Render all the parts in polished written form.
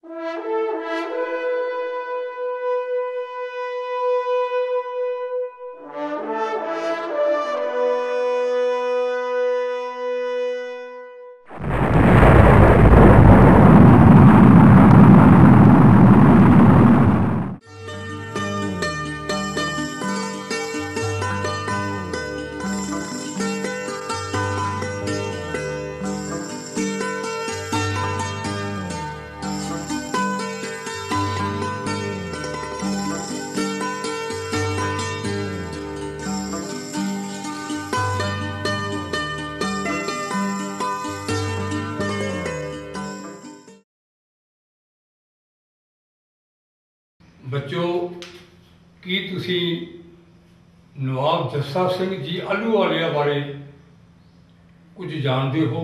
बच्चों, की तुसी नवाब जस्सा सिंह जी आहलूवालिया बारे कुछ जानते हो?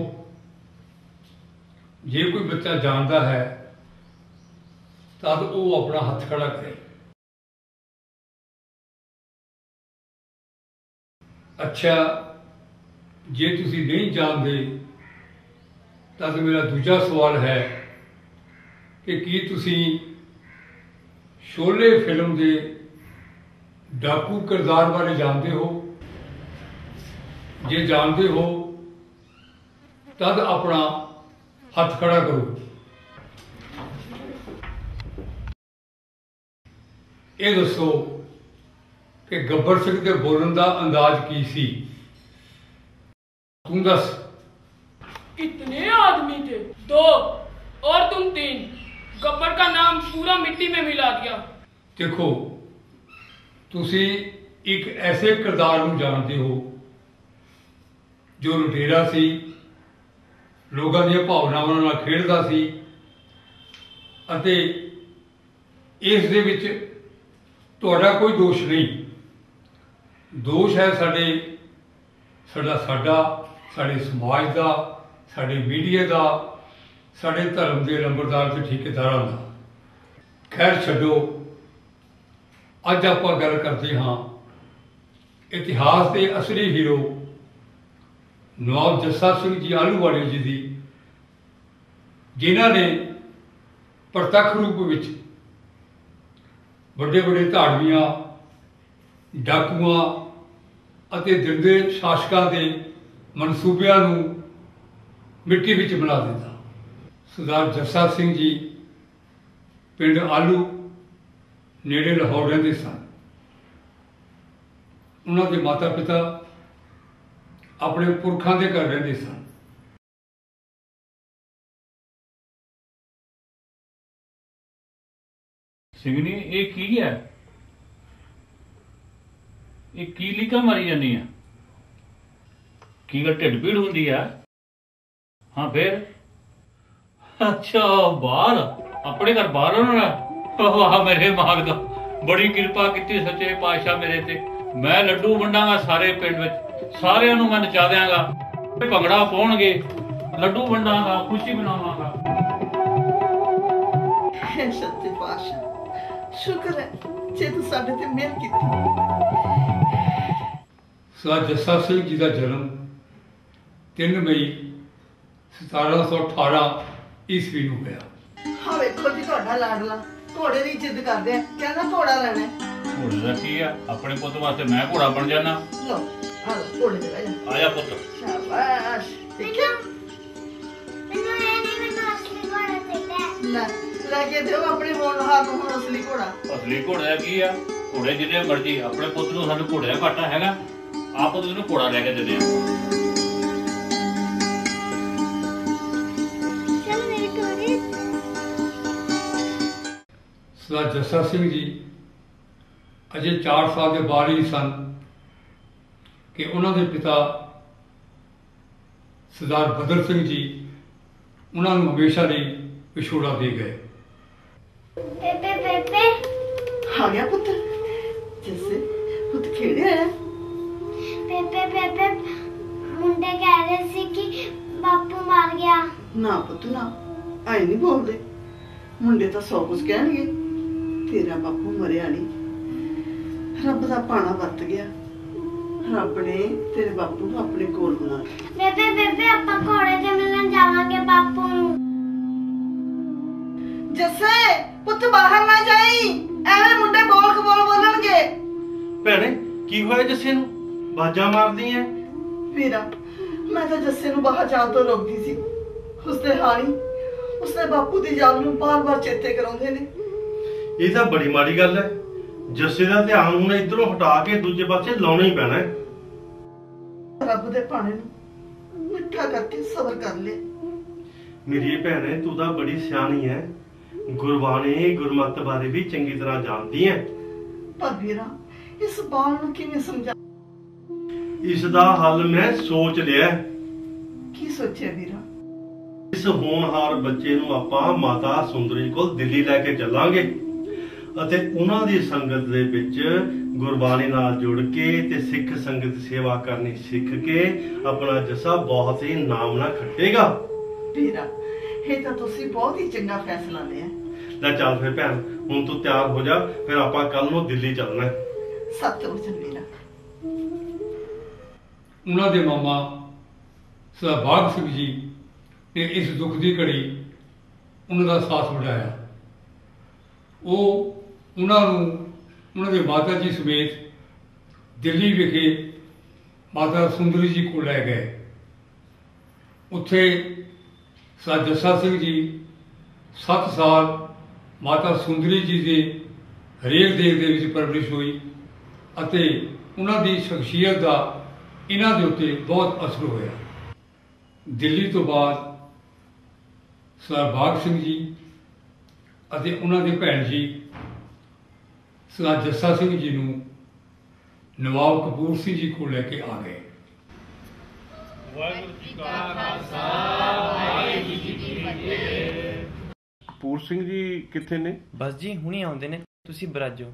जे कोई बच्चा जानता है तब वो अपना हथ खड़ा करे। अच्छा, जे तुसी नहीं जानते तब मेरा दूजा सवाल है कि की तुसी शोले फिल्म के डाकू किरदार बारे जानते हो? जे जानते हो तद अपना हथ खड़ा करो। ये दसो कि गब्बर सिंह के बोलने का अंदाज की सी? तू दस। कितने आदमी थे? 2 और तुम 3। गब्बर का नाम पूरा मिट्टी में मिला दिया। देखो, तुसी एक ऐसे किरदार को जानते हो जो लुटेरा सी, लोगों दी भावनावां नाल खेडदा सी अते इस दे विच तुहाडा कोई दोष नहीं। दोष है साडे समाज का, साडे मीडिया का, साडे धर्म के लंबरदार ते ठेकेदारां दा। खैर छड्डो, अज आपां गल करते हाँ इतिहास के असली हीरो नवाब जस्सा सिंह जी आहलूवालिया जी की, जिन्हां ने प्रत्यक्ष रूप विच बड़े बड़े धाड़वियां, डाकुआं अते दिंदे शासकां दे मनसूबियां नूं मिट्टी विच मिला दिता। सरदार जस्सा सिंह जी पिंड आलू नेड़े लाहौर रहंदे सन। उन्हां दे माता पिता अपने पुरखां दे घर रहंदे सन। सिंघनी, ये की है? ये की लीका मारी जानी है? की गल ढिड पीड़ होंदी है? हाँ फिर? अच्छा, बाहर अपने घर बाहर होना? वाह मेरे मालक, बड़ी कृपा की सच्चे पातशाह मेरे ते। मैं लड्डू वंडांगा सारे पिंड विच, सारिਆਂ ਨੂੰ मैं नचा देंगा, भंगड़ा पाउणगे, लड्डू वंडांगा, खुशी मनावांगा। सच्चे पातशाह शुक्र है जे तू साडे ते मेहर कीती। सरदार जस्सा सिंह जी का जन्म 3 मई 1718 ईस्वी में होया। हाँ वेखो जी, तुहाडा लाडला घोड़े की जिद करदे आ, कहना घोड़ा लेना। घोड़े दा की है? अपने पुत्त वास्ते मैं घोड़ा बन जाना। लो आ घोड़े ते बैठ जा। आया पुत्त। शाबाश। देखियो मैनू ये नहीं, मैनू असली घोड़ा चाहिए। लेके दो अपने होनहार नूं हुण असली घोड़ा। असली घोड़े दा की है? घोड़े जिन्ने मर्जी, अपने पुत्त नूं सानू घोड़े दा घाटा हैगा, आप तुहानू घोड़ा लेके दे दियां। सरदार जस्सा सिंह जी अजे 4 साल के बाल ही सन कि उन्होंने पिता सरदार बदर सिंह जी उन्होंने हमेशा लिए विछोड़ा दे गए। पेपे पेपे आ गया पुत्र। जैसे पुत्र खेड़े आया। पेपे पेपे मुंडे कह रहे सी कि बापू मार गया। ना पुत्र ना, ऐ नहीं बोलते। मुंडे तो 100 कुछ कहणगे, तेरा बापू मरिया नहीं। रब दा पाना वरत गया, रब ने तेरे बापू को अपने कोल बुला लिया। बेबे बेबे ਆਪਾਂ ਘੋੜੇ ਤੇ ਮਿਲਣ ਜਾਵਾਂਗੇ ਬਾਪੂ ਨੂੰ। जस्सा ਪੁੱਤ ਬਾਹਰ ਨਾ ਜਾਈ, ਐਵੇਂ ਮੁੰਡੇ ਬੋਲ ਬੋਲਣਗੇ। ਭੈਣੇ ਕੀ ਹੋਇਆ ਜੱਸੇ ਨੂੰ, ਬਾਜਾਂ ਮਾਰਦੀ ਐ? ਵੀਰਾ, ਮੈਂ ਤਾਂ ਜੱਸੇ ਨੂੰ ਬਾਹਰ ਜਾਣ ਤੋਂ ਰੋਕਦੀ ਸੀ। ਉਸਦੇ ਹਾਣੀ ਉਸਦੇ ਬਾਪੂ ਦੀ ਯਾਦ ਨੂੰ ਬਾਰ-ਬਾਰ ਚੇਤੇ ਕਰਾਉਂਦੇ ਨੇ। ਇਹ ਤਾਂ ਬੜੀ ਮਾੜੀ ਗੱਲ ਹੈ। ਜੱਸੇ ਦਾ ਧਿਆਨ ਹੁਣ ਇਧਰੋਂ ਹਟਾ ਕੇ ਦੂਜੇ ਪਾਸੇ ਲਾਉਣਾ ਹੀ ਪੈਣਾ ਹੈ। ਰੱਬ ਦੇ ਭਾਣੇ ਨੂੰ ਮਿੱਠਾ ਕਰਕੇ ਸਬਰ ਕਰ ਲੈ। ਮੇਰੀ ਭੈਣੇ ਤੂੰ ਤਾਂ ਬੜੀ ਸਿਆਣੀ ਹੈ, ਗੁਰਬਾਣੀ ਗੁਰਮਤ ਬਾਰੇ ਵੀ ਚੰਗੀ ਤਰ੍ਹਾਂ ਜਾਣਦੀ ਹੈ। ਪਰ ਵੀਰਾ, ਇਸ ਬਾਲ ਨੂੰ ਕਿਵੇਂ ਸਮਝਾ? ਇਸ ਦਾ ਹੱਲ ਮੈਂ ਸੋਚ ਲਿਆ। ਕੀ ਸੋਚਿਆ ਵੀਰਾ? ਇਸ ਹੋਣਹਾਰ ਬੱਚੇ ਨੂੰ ਆਪਾਂ ਮਾਤਾ ਸੁੰਦਰੀ ਕੋਲ ਦਿੱਲੀ ਲੈ ਕੇ ਚੱਲਾਂਗੇ ਅਤੇ ਉਹਨਾਂ ਦੀ ਸੰਗਤ ਦੇ ਵਿੱਚ ਗੁਰਬਾਣੀ ਨਾਲ ਜੁੜ ਕੇ ਤੇ ਸਿੱਖ ਸੰਗਤ ਸੇਵਾ ਕਰਨੀ ਸਿੱਖ ਕੇ ਆਪਣਾ ਜੱਸਾ ਬਹੁਤ ਹੀ ਨਾਮ ਨਾਲ ਖੱਟੇਗਾ। ਵੀਰਾ, ਇਹ ਤਾਂ ਤੁਸੀਂ ਬਹੁਤ ਹੀ ਚੰਗਾ ਫੈਸਲਾ ਲਿਆ। ਲੈ ਚੱਲ ਫਿਰ ਭੈਣ, ਹੁਣ ਤੂੰ ਤਿਆਰ ਹੋ ਜਾ, ਫਿਰ ਆਪਾਂ ਕੱਲ ਨੂੰ ਦਿੱਲੀ ਚੱਲਣਾ ਹੈ। ਸੱਤ ਵਚਨ ਵੀਰਾ। ਉਹਨਾਂ ਦੇ ਮਾਮਾ ਸਰਦਾਰ ਬਾਗ ਸਿੰਘ ਜੀ ਨੇ ਇਸ ਦੁੱਖ ਦੀ ਘੜੀ ਉਹਨਾਂ ਦਾ ਸਾਥ ਵਡਾਇਆ। ਉਹ ਉਹਨਾਂ ਨੂੰ ਉਹਨਾਂ ਦੇ ਮਾਤਾ ਜੀ ਸਮੇਤ ਦਿੱਲੀ ਵਿਖੇ ਮਾਤਾ ਸੁੰਦਰੀ ਜੀ ਕੋਲ ਲੈ ਗਏ। ਉੱਥੇ ਸਰਦਾਰ ਜੱਸਾ ਸਿੰਘ ਜੀ 7 ਸਾਲ ਮਾਤਾ ਸੁੰਦਰੀ ਜੀ ਦੇ ਹਰੇਕ ਦੇਖ ਦੇ ਵਿੱਚ ਪਰਵਰਿਸ਼ ਹੋਈ ਅਤੇ ਉਹਨਾਂ ਦੀ ਸ਼ਖਸੀਅਤ ਦਾ ਇਹਨਾਂ ਦੇ ਉੱਤੇ ਬਹੁਤ ਅਸਰ ਹੋਇਆ। ਦਿੱਲੀ ਤੋਂ ਬਾਅਦ ਸਰਦਾਰ ਬਾਗ ਸਿੰਘ ਜੀ ਅਤੇ ਉਹਨਾਂ ਦੇ ਭੈਣ ਜੀ ਸਰਦਾਰ ਜੱਸਾ ਸਿੰਘ ਜੀ ਨੂੰ ਨਵਾਬ ਕਪੂਰ ਸਿੰਘ ਜੀ ਕੋਲ ਲੈ ਕੇ ਆ ਗਏ। ਵਾਹਿਗੁਰੂ ਜੀ ਕਾ ਖਾਲਸਾ, ਵਾਹਿਗੁਰੂ ਜੀ ਕੀ ਫਤਿਹ। ਕਪੂਰ ਸਿੰਘ ਜੀ ਕਿੱਥੇ ਨੇ? ਬਸ ਜੀ ਹੁਣੇ ਆਉਂਦੇ ਨੇ, ਤੁਸੀਂ ਬਰਾਜੋ।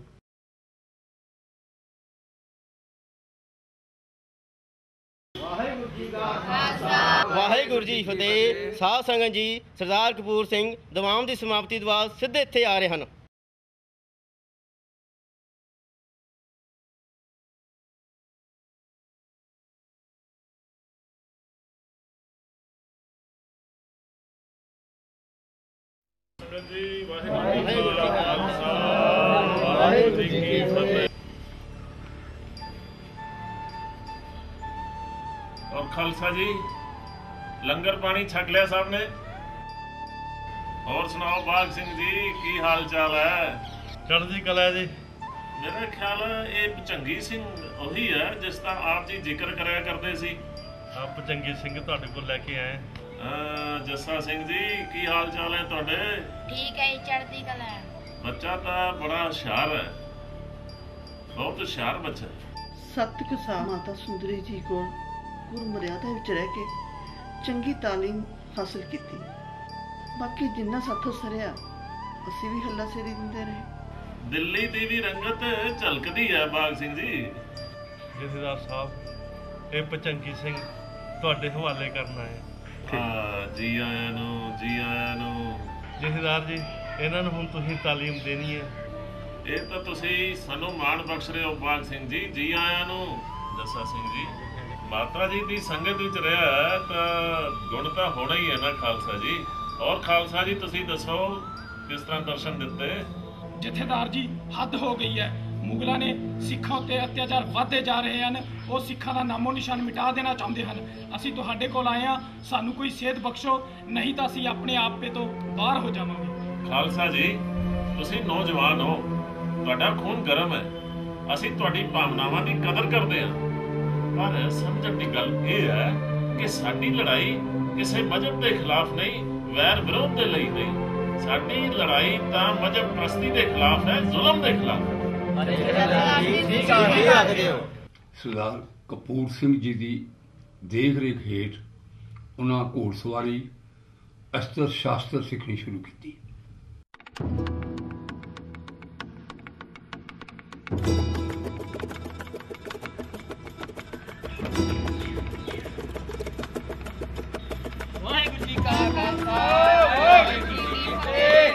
ਵਾਹਿਗੁਰੂ ਜੀ ਫਤਿਹ। ਸਾਧ ਸੰਗਤ ਜੀ, ਸਰਦਾਰ ਕਪੂਰ ਸਿੰਘ ਦੀਵਾਨ ਦੀ ਸਮਾਪਤੀ ਤੋਂ ਬਾਅਦ ਸਿੱਧੇ ਇੱਥੇ ਆ ਰਹੇ ਹਨ। ਵਾਹਿਗੁਰੂ ਜੀ ਕਾ ਖਾਲਸਾ, ਵਾਹਿਗੁਰੂ ਜੀ ਕੀ ਫਤਿਹ। और खालसा जी लंगर पानी छक लिया साहब ने? और सुनाओ बाग सिंह जी की हाल चाल है? ਚੜ੍ਹਦੀ ਕਲਾ ਜੀ। मेरा ख्याल ये भचंगी सिंह ਉਹੀ है जिसका आप जी जिक्र कराया करते सी। ਆਪ ਚੰਗੀ ਸਿੰਘ ਤੁਹਾਡੇ ਕੋਲ ਲੈ ਕੇ ਆਏ। जस्सा सिंह जी की हाल चाल है ਤੁਹਾਡੇ? ठीक है, चढ़ती कला है। ਬੱਚਾ ਤਾਂ ਬੜਾ ਹੁਸ਼ਿਆਰ ਹੈ, ਬਹੁਤ ਹੁਸ਼ਿਆਰ ਬੱਚਾ ਹੈ। 7 ਕੁ ਸਾਲ ਮਾਤਾ ਸੁੰਦਰੀ ਜੀ ਕੋਲ ਗੁਰੂ ਮਰਿਆਦਾ ਵਿੱਚ ਰਹਿ ਕੇ ਚੰਗੀ ਤਾਲੀਮ ਹਾਸਲ ਕੀਤੀ। ਬਾਕੀ ਜਿੰਨਾ ਸਾਥੋਂ ਸਰਿਆ ਅਸੀਂ ਵੀ ਹੱਲਾ ਸੇਰੀ ਦਿੰਦੇ ਰਹੇ। ਦਿੱਲੀ ਦੀ ਵੀ ਰੰਗਤ ਝਲਕਦੀ ਹੈ ਬਾਗ ਸਿੰਘ ਜੀ। ਜਥੇਦਾਰ ਸਾਹਿਬ, ਇਹ ਭਚੰਗੀ ਸਿੰਘ ਤੁਹਾਡੇ ਹਵਾਲੇ ਕਰਨਾ ਹੈ। ਜੀ ਆਇਆਂ ਨੂੰ, ਜੀ ਆਇਆਂ ਨੂੰ। ਜਥੇਦਾਰ ਜੀ, ਇਹਨਾਂ ਨੂੰ ਹੁਣ ਤੁਸੀਂ ਤਾਲੀਮ ਦੇਣੀ ਹੈ। ਇਹ ਤਾਂ ਤੁਸੀਂ ਸਾਨੂੰ ਮਾਣ ਬਖਸ਼ ਰਹੇ ਹੋ ਬਾਗ ਸਿੰਘ ਜੀ, ਜੀ ਆਇਆਂ ਨੂੰ। ਜੱਸਾ ਸਿੰਘ ਜੀ, ਮਾਤਾ ਜੀ ਦੀ ਸੰਗਤ ਵਿੱਚ ਰਿਹਾ ਹੈ ਤਾਂ ਗੁਣ ਤਾਂ ਹੋਣਾ ਹੀ ਹੈ ਨਾ ਖਾਲਸਾ ਜੀ। ਔਰ ਖਾਲਸਾ ਜੀ ਤੁਸੀਂ ਦੱਸੋ ਕਿਸ ਤਰ੍ਹਾਂ ਦਰਸ਼ਨ ਦਿੱਤੇ? ਜਥੇਦਾਰ ਜੀ, ਹੱਦ ਹੋ ਗਈ ਹੈ। ਮੁਗਲਾਂ ਨੇ ਸਿੱਖਾਂ ਉੱਤੇ ਅਤਿਆਚਾਰ ਵਧਦੇ ਜਾ ਰਹੇ ਹਨ। ਉਹ ਸਿੱਖਾਂ ਦਾ ਨਾਮੋ ਨਿਸ਼ਾਨ ਮਿਟਾ ਦੇਣਾ ਚਾਹੁੰਦੇ ਹਨ। ਅਸੀਂ ਤੁਹਾਡੇ ਕੋਲ ਆਏ ਹਾਂ, ਸਾਨੂੰ ਕੋਈ ਸੇਧ ਬਖਸ਼ੋ, ਨਹੀਂ ਤਾਂ ਅਸੀਂ ਆਪਣੇ ਆਪੇ ਤੋਂ ਬਾਹਰ ਹੋ ਜਾਵਾਂਗੇ। ਖਾਲਸਾ ਜੀ, ਤੁਸੀਂ ਨੌਜਵਾਨ ਹੋ, ਤੁਹਾਡਾ ਖੂਨ ਗਰਮ ਹੈ, ਅਸੀਂ ਤੁਹਾਡੀ ਭਾਵਨਾਵਾਂ ਦੀ ਕਦਰ ਕਰਦੇ ਹਾਂ। ਪਰ ਸਮਝਣ ਦੀ ਗੱਲ ਇਹ ਹੈ ਕਿ ਸਾਡੀ ਲੜਾਈ ਕਿਸੇ ਮਜ਼ਹਬ ਦੇ ਖਿਲਾਫ ਨਹੀਂ, ਵੈਰ ਵਿਰੋਧ ਦੇ ਲਈ ਨਹੀਂ। ਸਾਡੀ ਲੜਾਈ ਤਾਂ ਮਜ਼ਹਬ ਪ੍ਰਸਤੀ ਦੇ ਖਿਲਾਫ ਹੈ, ਜ਼ੁਲਮ ਦੇ ਖਿਲਾਫ। ਸਰਦਾਰ ਕਪੂਰ ਸਿੰਘ ਜੀ ਦੀ ਦੇਖ ਰੇਖ ਹੇਠ ਉਹਨਾਂ ਘੋੜਸਵਾਰੀ, ਅਸਤਰ ਸ਼ਾਸਤਰ ਸਿੱਖਣੀ ਸ਼ੁਰੂ ਕੀਤੀ। ਵਾਹਿਗੁਰੂ ਜੀ ਕਾ ਖਾਲਸਾ, ਵਾਹਿਗੁਰੂ ਜੀ ਕੀ ਫਤਿਹ।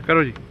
करो जी।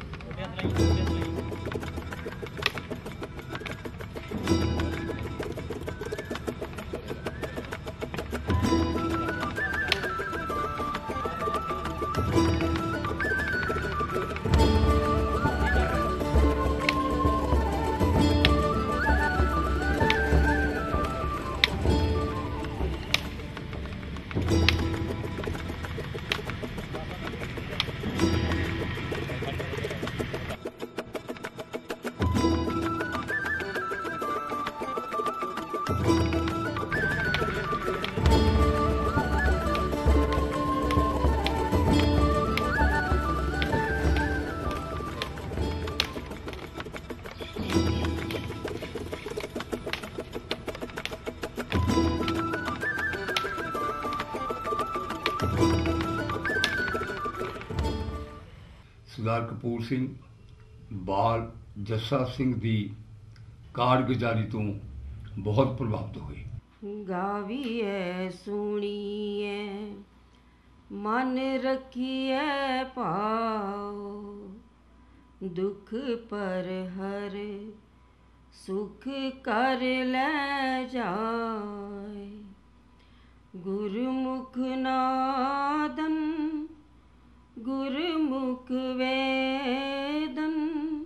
ਸਰਦਾਰ ਕਪੂਰ ਸਿੰਘ ਬਾਲ ਜੱਸਾ ਸਿੰਘ ਦੀ ਕਾਰਗੁਜ਼ਾਰੀ ਤੋਂ ਬਹੁਤ ਪ੍ਰਭਾਵਿਤ ਹੋਏ। ਗਾਵੀਐ ਸੁਣੀਐ ਮਨ ਰੱਖੀਐ ਭਾਉ, ਦੁਖ ਪਰ ਹਰ ਸੁਖ ਕਰ ਲੈ ਜਾਏ। ਗੁਰਮੁਖ ਨਾਦਨ ਗੁਰਮੁਖ ਵੇਦਨ,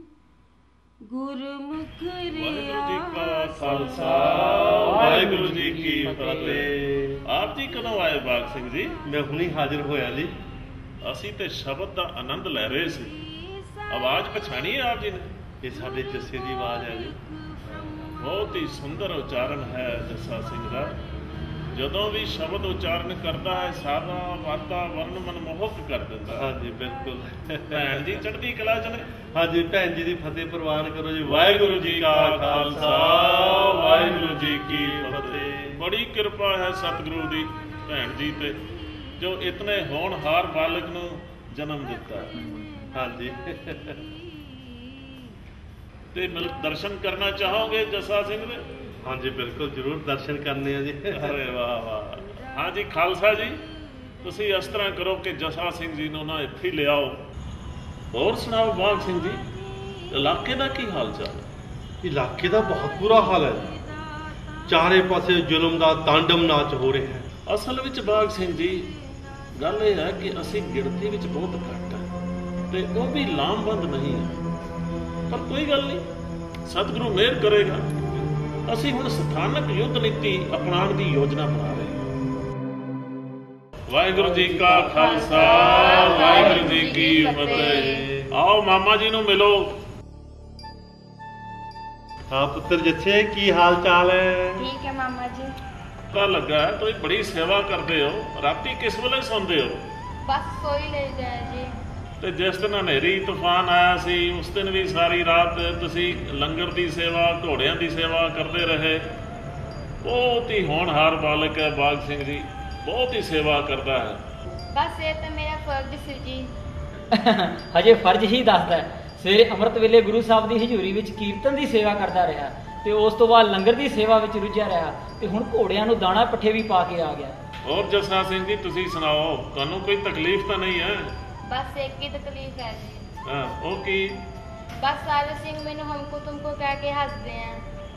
ਗੁਰਮੁਖ ਰਿਆ। ਵਾਹਿਗੁਰੂ ਜੀ ਕਾ ਖਾਲਸਾ ਵਾਹਿਗੁਰੂ ਜੀ ਕੀ ਫਤਿਹ। ਆਪ ਜੀ ਕਦੋਂ ਆਏ ਬਾਗ ਸਿੰਘ ਜੀ? ਮੈਂ ਹੁਣੀ ਹਾਜ਼ਰ ਹੋਇਆ ਜੀ। ਅਸੀਂ ਤੇ ਸ਼ਬਦ ਦਾ ਆਨੰਦ ਲੈ ਰਹੇ ਸੀ। ਆਵਾਜ਼ ਪਛਾਣੀ ਹੈ ਆਪ ਜੀ ਨੇ? ਇਹ ਸਾਡੇ ਜੱਸੇ ਦੀ ਆਵਾਜ਼ ਹੈ ਜੀ। ਬਹੁਤ ਹੀ ਸੁੰਦਰ ਉਚਾਰਨ ਹੈ ਜੱਸਾ ਸਿੰਘ ਦਾ। ਜਦੋਂ ਵੀ ਸ਼ਬਦ ਉਚਾਰਨ ਕਰਦਾ ਹੈ ਸਾਰਾ ਵਾਤਾਵਰਨ ਮਨਮੋਹਕ ਕਰ ਦਿੰਦਾ। ਹਾਂਜੀ ਬਿਲਕੁਲ। ਭੈਣ ਜੀ ਚੜ੍ਹਦੀ ਕਲਾ ਚ ਨੇ? ਹਾਂਜੀ ਭੈਣ ਜੀ ਦੀ ਫਤਿਹ ਪ੍ਰਵਾਨ ਕਰੋ ਜੀ। ਵਾਹਿਗੁਰੂ ਜੀ ਕਾ ਖਾਲਸਾ ਵਾਹਿਗੁਰੂ ਜੀ ਕੀ ਫਤਿਹ। ਬੜੀ ਕਿਰਪਾ ਹੈ ਸਤਿਗੁਰੂ ਦੀ ਭੈਣ ਜੀ ਤੇ, ਜੋ ਇਤਨੇ ਹੋਣਹਾਰ ਬਾਲਕ ਨੂੰ ਜਨਮ ਦਿੱਤਾ। ਹਾਂਜੀ ਤੇ ਦਰਸ਼ਨ ਕਰਨਾ ਚਾਹੋਗੇ ਜੱਸਾ ਸਿੰਘ ਦੇ? ਹਾਂਜੀ ਬਿਲਕੁਲ ਜ਼ਰੂਰ ਦਰਸ਼ਨ ਕਰਨੇ ਆ ਜੀ। ਅਰੇ ਵਾਹ ਵਾਹ। ਹਾਂਜੀ ਖਾਲਸਾ ਜੀ, ਤੁਸੀਂ ਇਸ ਤਰ੍ਹਾਂ ਕਰੋ ਕਿ ਜੱਸਾ ਸਿੰਘ ਜੀ ਨੂੰ ਨਾ ਇੱਥੇ ਲਿਆਓ। ਹੋਰ ਸੁਣਾਓ ਬਾਗ ਸਿੰਘ ਜੀ, ਇਲਾਕੇ ਦਾ ਕੀ ਹਾਲ ਚਾਲ ਹੈ? ਇਲਾਕੇ ਦਾ ਬਹੁਤ ਬੁਰਾ ਹਾਲ ਹੈ। ਚਾਰੇ ਪਾਸੇ ਜ਼ੁਲਮ ਦਾ ਤਾਂਡਵ ਨਾਚ ਹੋ ਰਿਹਾ ਹੈ। ਅਸਲ ਵਿੱਚ ਬਾਗ ਸਿੰਘ ਜੀ ਗੱਲ ਇਹ ਹੈ ਕਿ ਅਸੀਂ ਗਿਣਤੀ ਵਿੱਚ ਬਹੁਤ ਘੱਟ ਹਾਂ ਤੇ ਉਹ ਵੀ ਲਾਮਬੰਦ ਨਹੀਂ ਹੈ। ਪਰ ਕੋਈ ਗੱਲ ਨਹੀਂ, ਸਤਿਗੁਰੂ ਮਿਹਰ ਕਰੇਗਾ। ਅਸੀਂ ਹੁਣ ਸਥਾਨਕ ਯੁੱਧ ਨੀਤੀ ਅਪਣਾਉਣ ਦੀ ਯੋਜਨਾ ਬਣਾ ਰਹੇ ਹਾਂ। ਵਾਹਿਗੁਰੂ ਜੀ ਕਾ ਖਾਲਸਾ ਵਾਹਿਗੁਰੂ ਜੀ ਕੀ ਫਤਿਹ। ਆਓ ਮਾਮਾ ਜੀ ਨੂੰ ਮਿਲੋ। ਹਾਂ ਪੁੱਤਰ ਜੱਸੇ, ਕੀ ਹਾਲ ਚਾਲ ਹੈ? ਠੀਕ ਹੈ ਮਾਮਾ ਜੀ। ਪਤਾ ਲੱਗਾ ਤੁਸੀਂ ਬੜੀ ਸੇਵਾ ਕਰਦੇ ਹੋ। ਰਾਤੀ ਕਿਸ ਵੇਲੇ ਸੌਂਦੇ ਹੋ? ਬਸ ਸੋਈ ਲੈ ਜਾਏ ਜੀ। ਤੇ ਜਿਸ ਦਿਨ ਹਨੇਰੀ ਤੂਫਾਨ ਆਇਆ ਸੀ ਉਸ ਦਿਨ ਵੀ ਸਾਰੀ ਰਾਤ ਤੁਸੀਂ ਲੰਗਰ ਦੀ ਸੇਵਾ, ਘੋੜਿਆਂ ਦੀ ਸੇਵਾ ਕਰਦੇ ਰਹੇ। ਬਹੁਤ ਹੀ ਹੋਣਹਾਰ ਬਾਲਕ ਹੈ ਬਾਗ ਸਿੰਘ ਜੀ, ਬਹੁਤ ਹੀ ਸੇਵਾ ਕਰਦਾ ਹੈ। ਬਸ ਇਹ ਤਾਂ ਮੇਰਾ ਫਰਜ਼ ਸੀ ਜੀ। ਹਜੇ ਫਰਜ਼ ਹੀ ਦੱਸਦਾ। ਸਵੇਰੇ ਅੰਮ੍ਰਿਤ ਵੇਲੇ ਗੁਰੂ ਸਾਹਿਬ ਦੀ ਹਜ਼ੂਰੀ ਵਿੱਚ ਕੀਰਤਨ ਦੀ ਸੇਵਾ ਕਰਦਾ ਰਿਹਾ ਤੇ ਉਸ ਤੋਂ ਬਾਅਦ ਲੰਗਰ ਦੀ ਸੇਵਾ ਵਿੱਚ ਰੁੱਝਿਆ ਰਿਹਾ ਤੇ ਹੁਣ ਘੋੜਿਆਂ ਨੂੰ ਦਾਣਾ ਪੱਠੇ ਵੀ ਪਾ ਕੇ ਆ ਗਿਆ। ਹੋਰ ਜੱਸਾ ਸਿੰਘ ਜੀ ਤੁਸੀਂ ਸੁਣਾਓ, ਤੁਹਾਨੂੰ ਕੋਈ ਤਕਲੀਫ ਤਾਂ ਨਹੀਂ ਹੈ? बस एक ही तकलीफ है जी। हाँ, वो की? बस सारे सिंह मैंने हमको तुमको कह के हंसते हैं।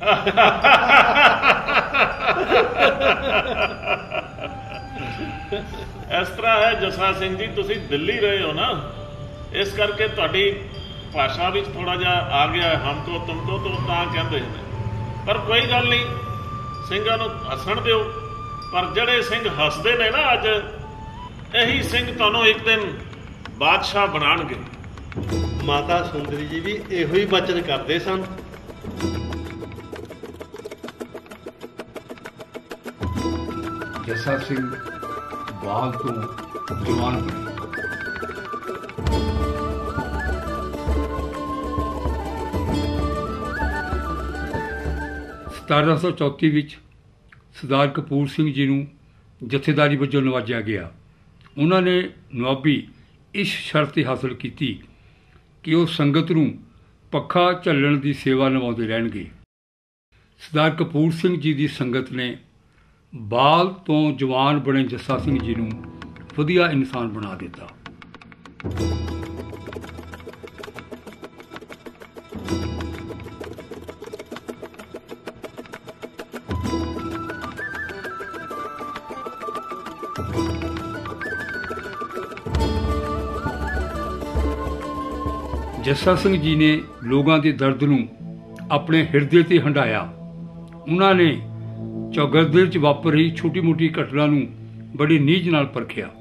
इस तरह है जस्सा सिंह जी, तुसी दिल्ली रहे हो ना, इस करके तुहाडी भाषा विच थोड़ा जा आ गया हमको तुमको, तो तां कहंदे ने। पर कोई गल नहीं, ਸਿੰਘਾਂ ਨੂੰ ਹੱਸਣ ਦਿਓ। पर ਜਿਹੜੇ ਸਿੰਘ ਹੱਸਦੇ ਨੇ ਨਾ ਅੱਜ, ਇਹੀ ਸਿੰਘ ਤੁਹਾਨੂੰ ਇੱਕ ਦਿਨ ਬਾਦਸ਼ਾਹ ਬਣਾਉਣਗੇ। ਮਾਤਾ ਸੁੰਦਰੀ ਜੀ ਵੀ ਇਹੋ ਹੀ ਬਚਨ ਕਰਦੇ ਸਨ। ਜੱਸਾ ਸਿੰਘ ਬਾਲ ਤੋਂ ਜਵਾਨ ਬਣੇ। 1734 ਵਿੱਚ ਸਰਦਾਰ ਕਪੂਰ ਸਿੰਘ ਜੀ ਨੂੰ ਜਥੇਦਾਰੀ ਵਜੋਂ ਨਵਾਜਿਆ ਗਿਆ। ਉਹਨਾਂ ਨੇ ਨਵਾਬੀ ਇਸ ਸ਼ਰਤ 'ਤੇ ਹਾਸਲ ਕੀਤੀ ਕਿ ਉਹ ਸੰਗਤ ਨੂੰ ਪੱਖਾ ਝੱਲਣ ਦੀ ਸੇਵਾ ਨਿਭਾਉਂਦੇ ਰਹਿਣਗੇ। ਸਰਦਾਰ ਕਪੂਰ ਸਿੰਘ ਜੀ ਦੀ ਸੰਗਤ ਨੇ ਬਾਲ ਤੋਂ ਜਵਾਨ ਬਣੇ ਜੱਸਾ ਸਿੰਘ ਜੀ ਨੂੰ ਵਧੀਆ ਇਨਸਾਨ ਬਣਾ ਦਿੱਤਾ। ਜੱਸਾ ਸਿੰਘ ਜੀ ਨੇ ਲੋਕਾਂ ਦੇ ਦਰਦ ਨੂੰ ਆਪਣੇ ਹਿਰਦੇ ਤੇ ਹੰਢਾਇਆ। ਉਹਨਾਂ ਨੇ ਚੌਗਿਰਦੇ ਵਿੱਚ ਵਾਪਰ ਰਹੀ ਛੋਟੀ ਮੋਟੀ ਘਟਨਾ ਨੂੰ ਬੜੀ ਨੀਝ ਨਾਲ ਪਰਖਿਆ।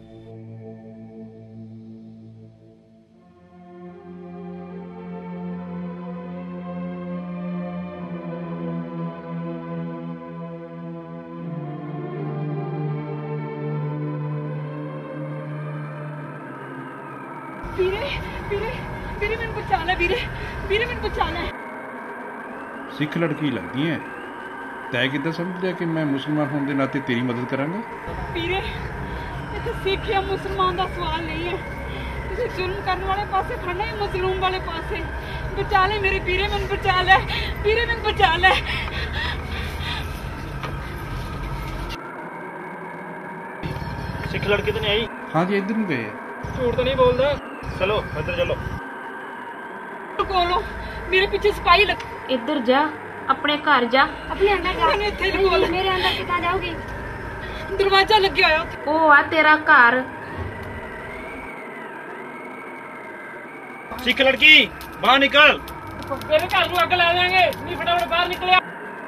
ਵੀਰੇ ਵੀਰੇ ਵੀਰੇ ਮੈਨੂੰ ਬਚਾ ਲੈ ਵੀਰੇ ਵੀਰੇ ਮੈਨੂੰ ਬਚਾ ਲੈ। ਸਿੱਖ ਲੜਕੀ ਲੱਗਦੀ ਹੈ, ਤੈਂ ਕਿੱਦਾਂ ਸਮਝ ਲਿਆ ਕਿ ਮੈਂ ਮੁਸਲਮਾਨ ਹੋਣ ਦੇ ਨਾਤੇ ਤੇਰੀ ਮਦਦ ਕਰਾਂਗਾ? ਵੀਰੇ ਇੱਥੇ ਸਿੱਖ ਜਾਂ ਮੁਸਲਮਾਨ ਦਾ ਸਵਾਲ ਨਹੀਂ ਹੈ, ਤੁਸੀਂ ਜ਼ੁਲਮ ਕਰਨ ਵਾਲੇ ਪਾਸੇ ਖੜਨਾ ਹੈ, ਮਜ਼ਲੂਮ ਵਾਲੇ ਪਾਸੇ। ਬਚਾ ਲੈ ਮੇਰੇ ਵੀਰੇ, ਮੈਨੂੰ ਬਚਾ ਲੈ ਵੀਰੇ, ਮੈਨੂੰ ਬਚਾ ਲੈ। ਸਿੱਖ ਲੜਕੀ ਤਾਂ ਨਹੀਂ ਆਈ? हाँ जी, इधर गए हैं। ਝੂਠ ਤਾਂ ਨਹੀਂ ਬੋਲਦਾ? ਚਲੋ ਇੱਧਰ ਚਲੋ। ਕੋਲੋਂ ਮੇਰੇ ਪਿੱਛੇ ਸਿਪਾਹੀ ਲੱਗ। ਇੱਧਰ ਜਾ, ਆਪਣੇ ਘਰ ਜਾ। ਆਪਣੇ ਅੰਦਰ ਜਾ। ਮੈਨੂੰ ਇੱਥੇ ਨਹੀਂ ਬੋਲ। ਮੇਰੇ ਅੰਦਰ ਕਿੱਦਾਂ ਜਾਓਗੀ? ਦਰਵਾਜ਼ਾ ਲੱਗਿਆ ਹੋਇਆ ਉੱਥੇ। ਉਹ ਆ ਤੇਰਾ ਘਰ। ਸਿੱਖ ਲੜਕੀ ਬਾਹਰ ਨਿਕਲ। ਤੇਰੇ ਘਰ ਨੂੰ ਅੱਗ ਲਾ ਦੇਵਾਂਗੇ, ਨਹੀਂ ਫਟਾਫਟ ਬਾਹਰ ਨਿਕਲਿਆ।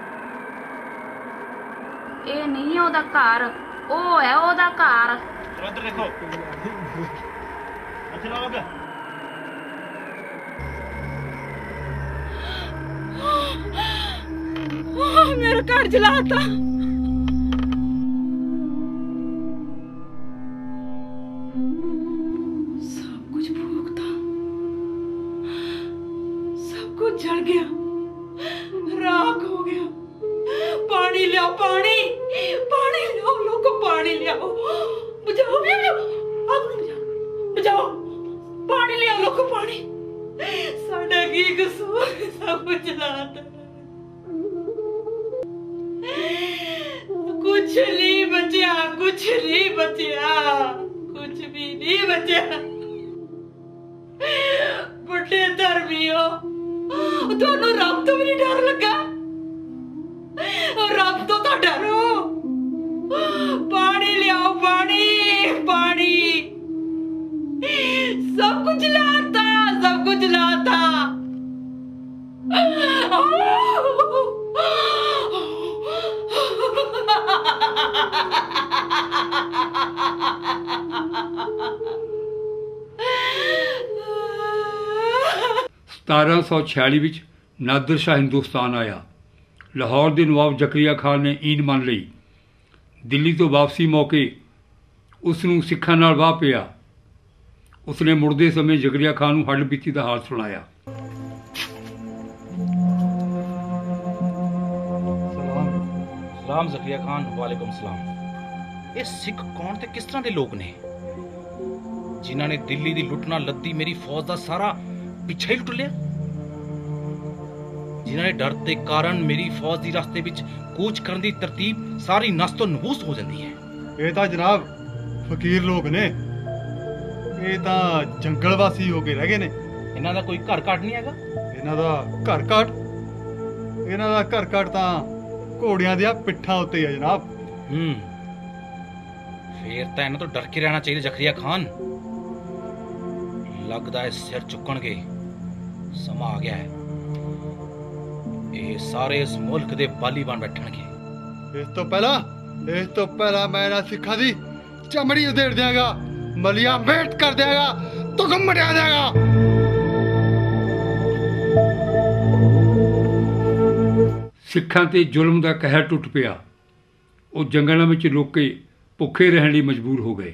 ਇਹ ਨਹੀਂ ਉਹਦਾ ਘਰ, ਉਹ ਹੈ ਉਹਦਾ ਘਰ। ਇੱਧਰ ਦੇਖੋ। ਅੱਛਾ ਲੋਗ मेरा घर जलाता। सब कुछ फूकता, सब कुछ जल गया, राख हो गया। पानी लियाओ, पानी पानी लियाओ, लोगों पानी लियाओ। बुझाओ बुझाओ, पानी लियाओ लोगों, पानी। साडा की कसूर, सब कुछ जलाता। कुछ नहीं बचा, कुछ नहीं बचा, कुछ भी नहीं बचा। बुढ़े धर्मियों, ਤੁਹਾਨੂੰ ਰੱਬ ਤੋਂ ਵੀ ਨਹੀਂ ਡਰ ਲੱਗਾ? ਰੱਬ ਤੋਂ ਤਾਂ ਡਰੋ। पानी लियाओ, पानी पानी। सब कुछ लाता, सब कुछ लाता। ਸਤਾਰਾਂ 1746 ਵਿੱਚ ਨਾਦਰ ਸ਼ਾਹ ਹਿੰਦੁਸਤਾਨ ਆਇਆ। ਲਾਹੌਰ ਦੇ ਨਵਾਬ ਜ਼ਕਰੀਆ ਖਾਨ ਨੇ ਈਨ ਮੰਨ ਲਈ। ਦਿੱਲੀ ਤੋਂ ਵਾਪਸੀ ਮੌਕੇ ਉਸ ਨੂੰ ਸਿੱਖਾਂ ਨਾਲ ਵਾਹ ਪਿਆ। ਉਸਨੇ ਮੁੜਦੇ ਸਮੇਂ ਜ਼ਕਰੀਆ ਖਾਨ ਨੂੰ ਹੱਡ ਬੀਤੀ ਦਾ ਹਾਲ ਸੁਣਾਇਆ। ਸਲਾਮ ਜ਼ਕਰੀਆ ਖਾਨ। ਵਾਲੇਕੁਮ ਸਲਾਮ। ਇਹ ਸਿੱਖ ਕੌਣ ਤੇ ਕਿਸ ਤਰ੍ਹਾਂ ਦੇ ਲੋਕ ਨੇ ਜਿਨ੍ਹਾਂ ਨੇ ਦਿੱਲੀ ਦੀ ਲੁੱਟ ਨਾਲ ਲੱਦੀ ਮੇਰੀ ਫੌਜ ਦਾ ਸਾਰਾ ਪਿੱਛਾ ਹੀ ਲੁੱਟ ਲਿਆ, ਜਿਨ੍ਹਾਂ ਦੇ ਡਰ ਦੇ ਕਾਰਨ ਮੇਰੀ ਫੌਜ ਦੀ ਰਸਤੇ ਵਿੱਚ ਕੂਚ ਕਰਨ ਦੀ ਤਰਤੀਬ ਸਾਰੀ ਨਸ ਤੋਂ ਨਹੂਸ ਹੋ ਜਾਂਦੀ ਹੈ? ਇਹ ਤਾਂ ਜਨਾਬ ਫਕੀਰ ਲੋਕ ਨੇ, ਇਹ ਤਾਂ ਜੰਗਲ ਵਾਸੀ ਹੋ ਕੇ ਰਹਿ ਗਏ ਨੇ। ਇਹਨਾਂ ਦਾ ਕੋਈ ਘਰ ਘਾਟ ਨਹੀਂ ਹੈਗਾ? ਇਹਨਾਂ ਦਾ ਘਰ ਘਾਟ? ਇਹਨਾਂ ਦਾ ਘਰ ਘਾਟ ਤਾਂ ਘੋੜਿਆਂ ਦੀਆਂ ਪਿੱਠਾਂ ਉੱਤੇ ਹੈ ਜਨਾਬ। ਫੇਰ ਤਾਂ ਇਹਨਾਂ ਤੋਂ ਡਰ ਕੇ ਰਹਿਣਾ ਚਾਹੀਦਾ ਜ਼ਕਰੀਆ ਖਾਨ। ਲੱਗਦਾ ਹੈ ਸਿਰ ਚੁੱਕਣਗੇ, ਸਮਾਂ ਆ ਗਿਆ ਹੈ। ਇਹ ਸਾਰੇ ਇਸ ਮੁਲਕ ਦੇ ਬਾਲੀ ਬਣ ਬੈਠਣਗੇ। ਇਸ ਤੋਂ ਪਹਿਲਾਂ ਮੈਂ ਇਹਨਾਂ ਸਿੱਖਾਂ ਦੀ ਚਮੜੀ ਉਧੇੜ ਦਿਆਂਗਾ, ਮਲੀਆਂ ਮੇਟ ਕਰ ਦਿਆਂਗਾ, ਤੁਗਮ ਮਟਾ ਦਿਆਂਗਾ। ਸਿੱਖਾਂ ਤੇ ਜ਼ੁਲਮ ਦਾ ਕਹਿਰ ਟੁੱਟ ਪਿਆ। ਉਹ ਜੰਗਲਾਂ ਵਿੱਚ ਲੋਕੇ ਭੁੱਖੇ ਰਹਿਣ ਲਈ ਮਜਬੂਰ ਹੋ ਗਏ।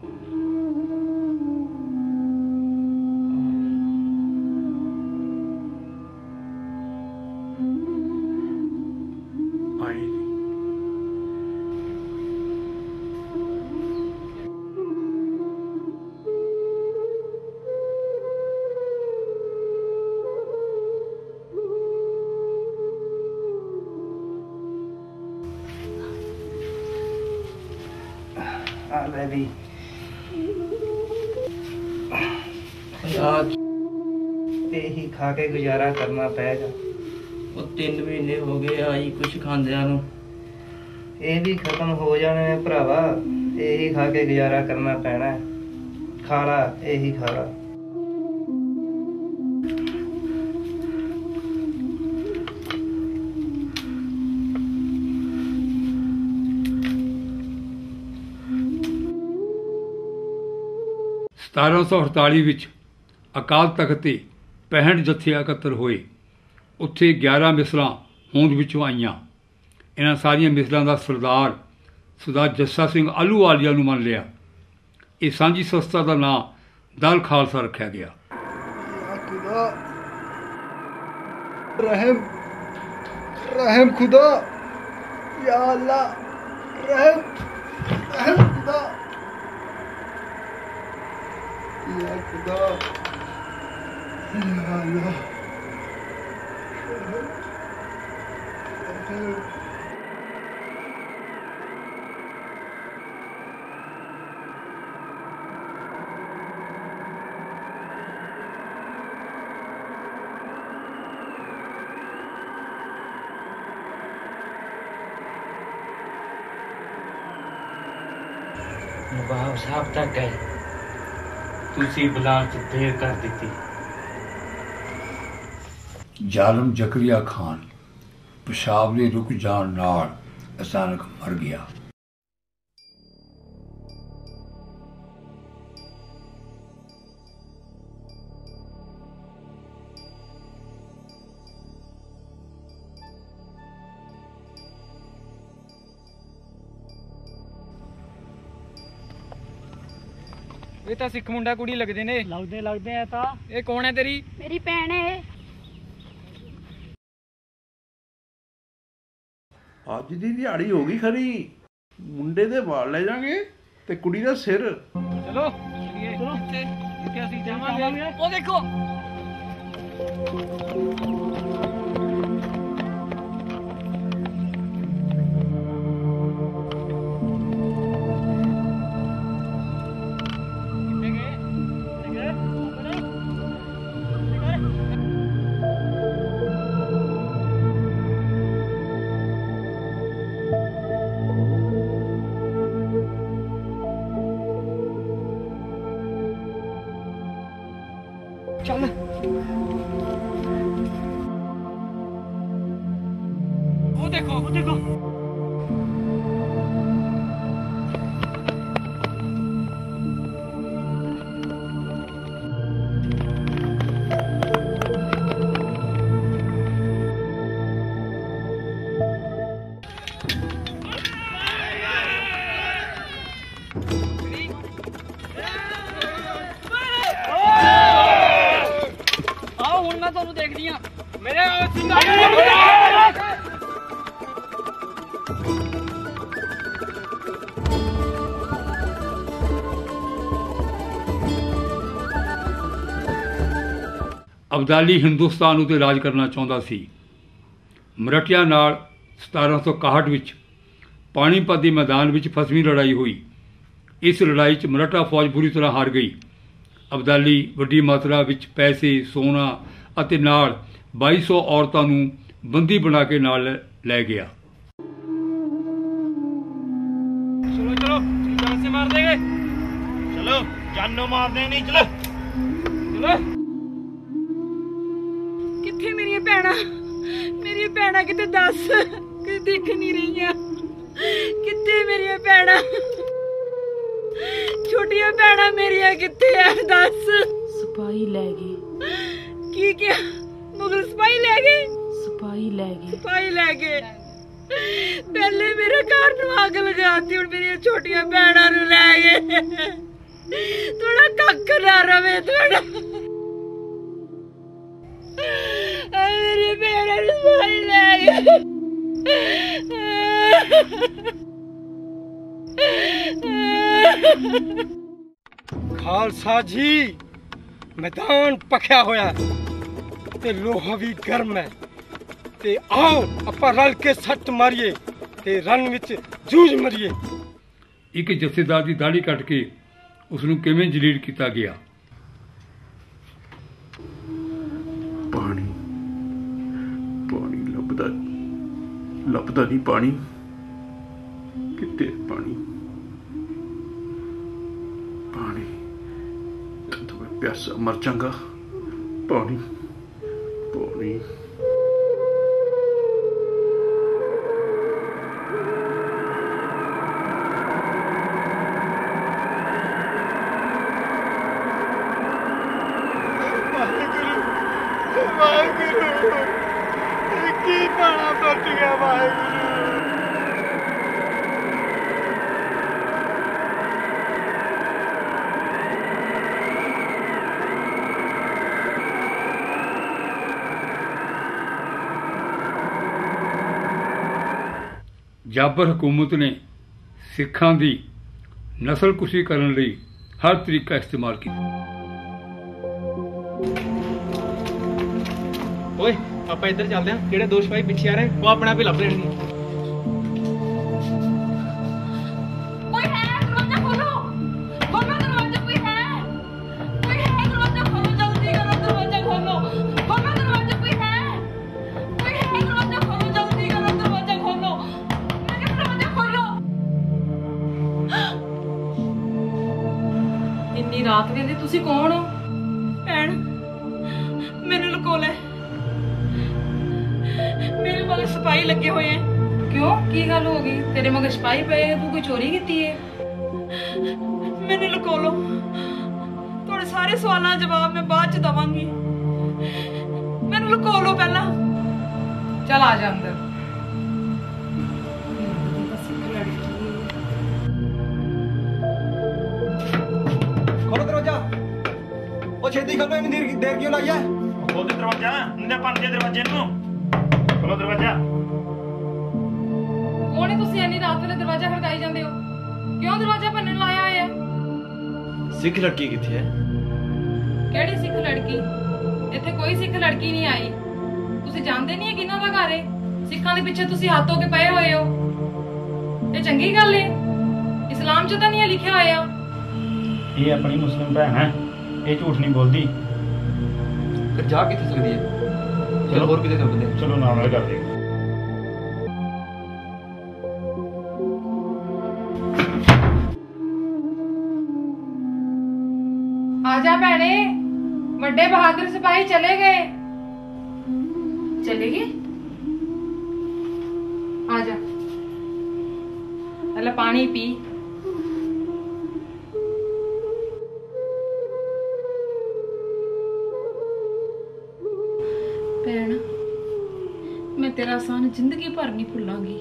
ਇਹੀ ਖਾ ਕੇ ਗੁਜ਼ਾਰਾ ਕਰਨਾ ਪਏਗਾ। ਉਹ 3 ਮਹੀਨੇ ਹੋ ਗਏ ਆਈ ਕੁਛ ਖਾਂਦਿਆਂ ਨੂੰ, ਇਹ ਵੀ ਖਤਮ ਹੋ ਜਾਣੇ ਨੇ ਭਰਾਵਾ। यही खा के गुजारा करना पैना है। खा ला, यही खा ला। ਸਤਾਰਾਂ 1748 ਵਿੱਚ ਅਕਾਲ ਤਖਤ ਤੇ 65 ਜੱਥੇ ਇਕੱਤਰ ਹੋਏ। ਉੱਥੇ 11 ਮਿਸਲਾਂ ਹੋਂਦ ਵਿੱਚੋਂ ਆਈਆਂ। ਇਹਨਾਂ ਸਾਰੀਆਂ ਮਿਸਲਾਂ ਦਾ ਸਰਦਾਰ ਜੱਸਾ ਸਿੰਘ ਆਹਲੂਵਾਲੀਆ ਨੂੰ ਮੰਨ ਲਿਆ। ਇਹ ਸਾਂਝੀ ਸੰਸਥਾ ਦਾ ਨਾਂ ਦਲ ਖਾਲਸਾ ਰੱਖਿਆ ਗਿਆ। रहम रहम खुदा, या अल्लाह, रहम रहम खुदा, या खुदा, या अल्लाह, रहम। नवाब साहब तक गए, तुसी बुलाण च देर कर दी। ਜ਼ਾਲਮ ਜ਼ਕਰੀਆ ਖਾਨ ਪਿਸ਼ਾਬ ਦੇ ਰੁਕ ਜਾਣ ਨਾਲ ਅਚਾਨਕ ਮਰ ਗਿਆ। ਇਹ ਤਾਂ ਸਿੱਖ ਮੁੰਡਾ ਕੁੜੀ ਲੱਗਦੇ ਨੇ। ਲੱਗਦੇ ਆ ਤਾਂ। ਇਹ ਕੌਣ ਹੈ ਤੇਰੀ? ਮੇਰੀ ਭੈਣ ਹੈ। ਅੱਜ ਦੀ ਦਿਹਾੜੀ ਹੋ ਗਈ ਖਰੀ। ਮੁੰਡੇ ਦੇ ਵਾਲ ਲੈ ਜਾਾਂਗੇ ਤੇ ਕੁੜੀ ਦਾ ਸਿਰ। ਚਲੋ ਕਿੱਥੇ ਅਸੀਂ ਜਾਵਾਂਗੇ। ਉਹ ਦੇਖੋ ਚੱਲ। ਉਹ ਦੇਖੋ ਹੁਣ ਮੈਂ ਤੁਹਾਨੂੰ ਦੇਖਦੀ ਆ ਮੇਰੇ ਅਬਦਾਲੀ ਹਿੰਦੁਸਤਾਨ ਉਤੇ ਰਾਜ ਕਰਨਾ ਚਾਹੁੰਦਾ ਸੀ। ਮਰਾਠਿਆਂ ਨਾਲ 1761 ਵਿੱਚ ਪਾਣੀਪਤ ਦੇ ਮੈਦਾਨ ਵਿੱਚ ਫਸਵੀਂ ਲੜਾਈ ਹੋਈ। ਇਸ ਲੜਾਈ 'ਚ ਮਰਾਠਾ ਫੌਜ ਬੁਰੀ ਤਰ੍ਹਾਂ ਹਾਰ ਗਈ। ਅਬਦਾਲੀ ਵੱਡੀ ਮਾਤਰਾ ਵਿੱਚ ਪੈਸੇ, ਸੋਨਾ ਅਤੇ ਨਾਲ 2200 ਔਰਤਾਂ ਨੂੰ ਬੰਦੀ ਬਣਾ ਕੇ ਨਾਲ ਲੈ ਗਿਆ। ਚਲੋ ਜਾਨ ਸੇ ਮਾਰ ਦੇਗੇ। ਚਲੋ ਜਾਨੋਂ ਮਾਰਦੇ ਨਹੀਂ। ਚਲੋ ਕਿੱਥੇ ਮੇਰੀਆਂ ਭੈਣਾਂ ਕਿਤੇ ਦੱਸ, ਕਿ ਦਿਖ ਨਹੀਂ ਰਹੀਆਂ। ਕਿੱਥੇ ਮੇਰੀਆਂ ਭੈਣਾਂ, ਛੋਟੀਆਂ ਭੈਣਾਂ ਮੇਰੀਆਂ ਕਿੱਥੇ ਐ ਦੱਸ। ਸਿਪਾਹੀ ਲੈ ਗਏ। ਕੀ ਕਿਹਾ? ਮੁਗਲ ਸਿਪਾਹੀ ਲੈ ਗਏ? ਸਿਪਾਹੀ ਲੈ ਗਏ। ਪਹਿਲੇ ਮੇਰੇ ਘਰ ਨੂੰ ਅੱਗ ਲਗਾਤੀ, ਹੁਣ ਮੇਰੀਆਂ ਛੋਟੀਆਂ ਭੈਣਾਂ ਨੂੰ ਲੈ ਗਏ। ਥੋੜਾ ਕੱਖ ਨਾ ਰਵੇ ਥੋੜਾ। ਮੇਰੀ ਭੈਣਾਂ ਨੂੰ ਸਿਪਾਹੀ ਲੈ ਗਏ। ਖਾਲਸਾ ਜੀ, ਮੈਦਾਨ ਪੱਕਿਆ ਹੋਇਆ ਤੇ ਲੋਹਾ ਵੀ ਗਰਮ ਹੈ ਤੇ ਆਓ ਆਪਾਂ ਰਲ ਕੇ ਸੱਟ ਮਾਰੀਏ ਤੇ ਰਨ ਵਿੱਚ ਜੂਝ ਮਰੀਏ। ਇੱਕ ਜਥੇਦਾਰ ਦੀ ਦਾੜੀ ਕੱਟ ਕੇ ਉਸ ਨੂੰ ਕਿਵੇਂ ਜਲੀਲ ਕੀਤਾ ਗਿਆ। ਪਾਣੀ ਲੱਭਦਾ ਨਹੀਂ। ਪਾਣੀ ਕਿੱਥੇ? ਪਾਣੀ पानी तो मैं प्यासा मर जाऊंगा। पानी पानी की पाना पड़ गया वाहेगुरु। ਜਾਬਰ ਹਕੂਮਤ ਨੇ ਸਿੱਖਾਂ ਦੀ ਨਸਲਕੁਸ਼ੀ ਕਰਨ ਲਈ ਹਰ ਤਰੀਕਾ ਇਸਤੇਮਾਲ ਕੀਤਾ। ਓਏ ਆਪਾਂ ਇੱਧਰ ਚੱਲਦੇ ਆਂ, ਜਿਹੜੇ ਦੋ ਸਿਪਾਹੀ ਪਿੱਛੇ ਆ ਰਹੇ ਉਹ ਆਪਣੇ ਆਪ ਹੀ ਲੱਭ ਲੈਣਗੇ। ਕੋਈ ਹੈ? ਦਰਵਾਜ਼ਾ ਖੋਲੋ, ਖੋਲੋ ਦਰਵਾਜ਼ਾ। ਕੋਈ ਹੈ? ਕੋਈ ਹੈ? ਦਰਵਾਜ਼ਾ ਖੋਲੋ, ਜਲਦੀ ਕਰੋ, ਦਰਵਾਜ਼ਾ ਖੋਲੋ, ਖੋਲੋ ਦਰਵਾਜ਼ਾ। ਕੋਈ ਹੈ? ਕੋਈ ਹੈ? ਦਰਵਾਜ਼ਾ ਖੋਲੋ, ਜਲਦੀ ਕਰੋ, ਦਰਵਾਜ਼ਾ ਖੋਲੋ। ਮੈਂ ਕਿਹਾ ਦਰਵਾਜ਼ਾ ਖੋਲੋ। ਇੰਨੀ ਰਾਤ ਵੇਲੇ ਤੁਸੀਂ ਕੌਣ ਹੋ? ਭੈਣ, ਮੈਨੂੰ ਲੁਕੋ ਲੈ। ਮੇਰੇ ਮਗਰ ਸਿਪਾਹੀ ਲੱਗੇ ਹੋਏ ਐ। ਕਿਉਂ? ਕੀ ਗੱਲ ਹੋ ਗਈ? ਤੇਰੇ ਮਗਰ ਸਿਪਾਹੀ ਪਏ? ਤੂੰ ਕੋਈ ਚੋਰੀ ਕੀਤੀ ਹੈ? ਮੈਨੂੰ ਲੁਕੋ ਲੋ। ਤੁਹਾਡੇ ਸਾਰੇ ਸਵਾਲਾਂ ਦਾ ਜਵਾਬ ਮੈਂ ਬਾਅਦ ਚ ਦਵਾਂਗੀ। ਮੈਨੂੰ ਲੁਕੋ ਲੋ ਪਹਿਲਾਂ। ਚੱਲ ਆ ਜਾ ਅੰਦਰ। खोलो दरवाजा। ओ छेती खोलो, इतनी देर क्यों लगी है? खोल दे दरवाजा, इंदे भन दे दरवाजे नूं। खोलो दरवाजा। ਕੌਣ ਹੈ ਤੁਸੀਂ? ਇੰਨੀ ਰਾਤ ਵੇਲੇ ਦਰਵਾਜ਼ਾ ਖੜਕਾਈ ਜਾਂਦੇ ਹੋ? ਕਿਉਂ ਦਰਵਾਜ਼ਾ ਭੰਨਣ ਲਾਇਆ ਹੋਇਆ? सिख लड़की किथे है? ਕਿਹੜੀ ਸਿੱਖ ਲੜਕੀ? ਇੱਥੇ ਕੋਈ ਸਿੱਖ ਲੜਕੀ ਨਹੀਂ ਆਈ। ਤੁਸੀਂ ਜਾਣਦੇ ਨਹੀਂ ਹੈ ਕਿਹਨਾਂ ਦਾ ਘਰ ਹੈ? ਸਿੱਖਾਂ ਦੇ ਪਿੱਛੇ ਤੁਸੀਂ ਹੱਥ ਧੋ ਕੇ ਪਏ ਹੋਏ ਹੋ। ਇਹ ਚੰਗੀ ਗੱਲ ਹੈ? ਇਸਲਾਮ 'ਚ ਤਾਂ ਨਹੀਂ ਲਿਖਿਆ ਹੋਇਆ। ਇਹ ਆਪਣੀ ਮੁਸਲਿਮ ਭੈਣ ਹੈ, ਇਹ ਝੂਠ ਨਹੀਂ ਬੋਲਦੀ। फिर जा किथे सकती है? चलो और किथे चलते हैं। चलो नाल कर दे। आजा भैने, बड़े बहादुर सिपाही चले गए। चले गए? आजा, पहले पानी पी। ਭੈਣ, ਮੈਂ ਤੇਰਾ ਅਹਿਸਾਨ ਜ਼ਿੰਦਗੀ ਭਰ ਨਹੀਂ ਭੁੱਲਾਂਗੀ।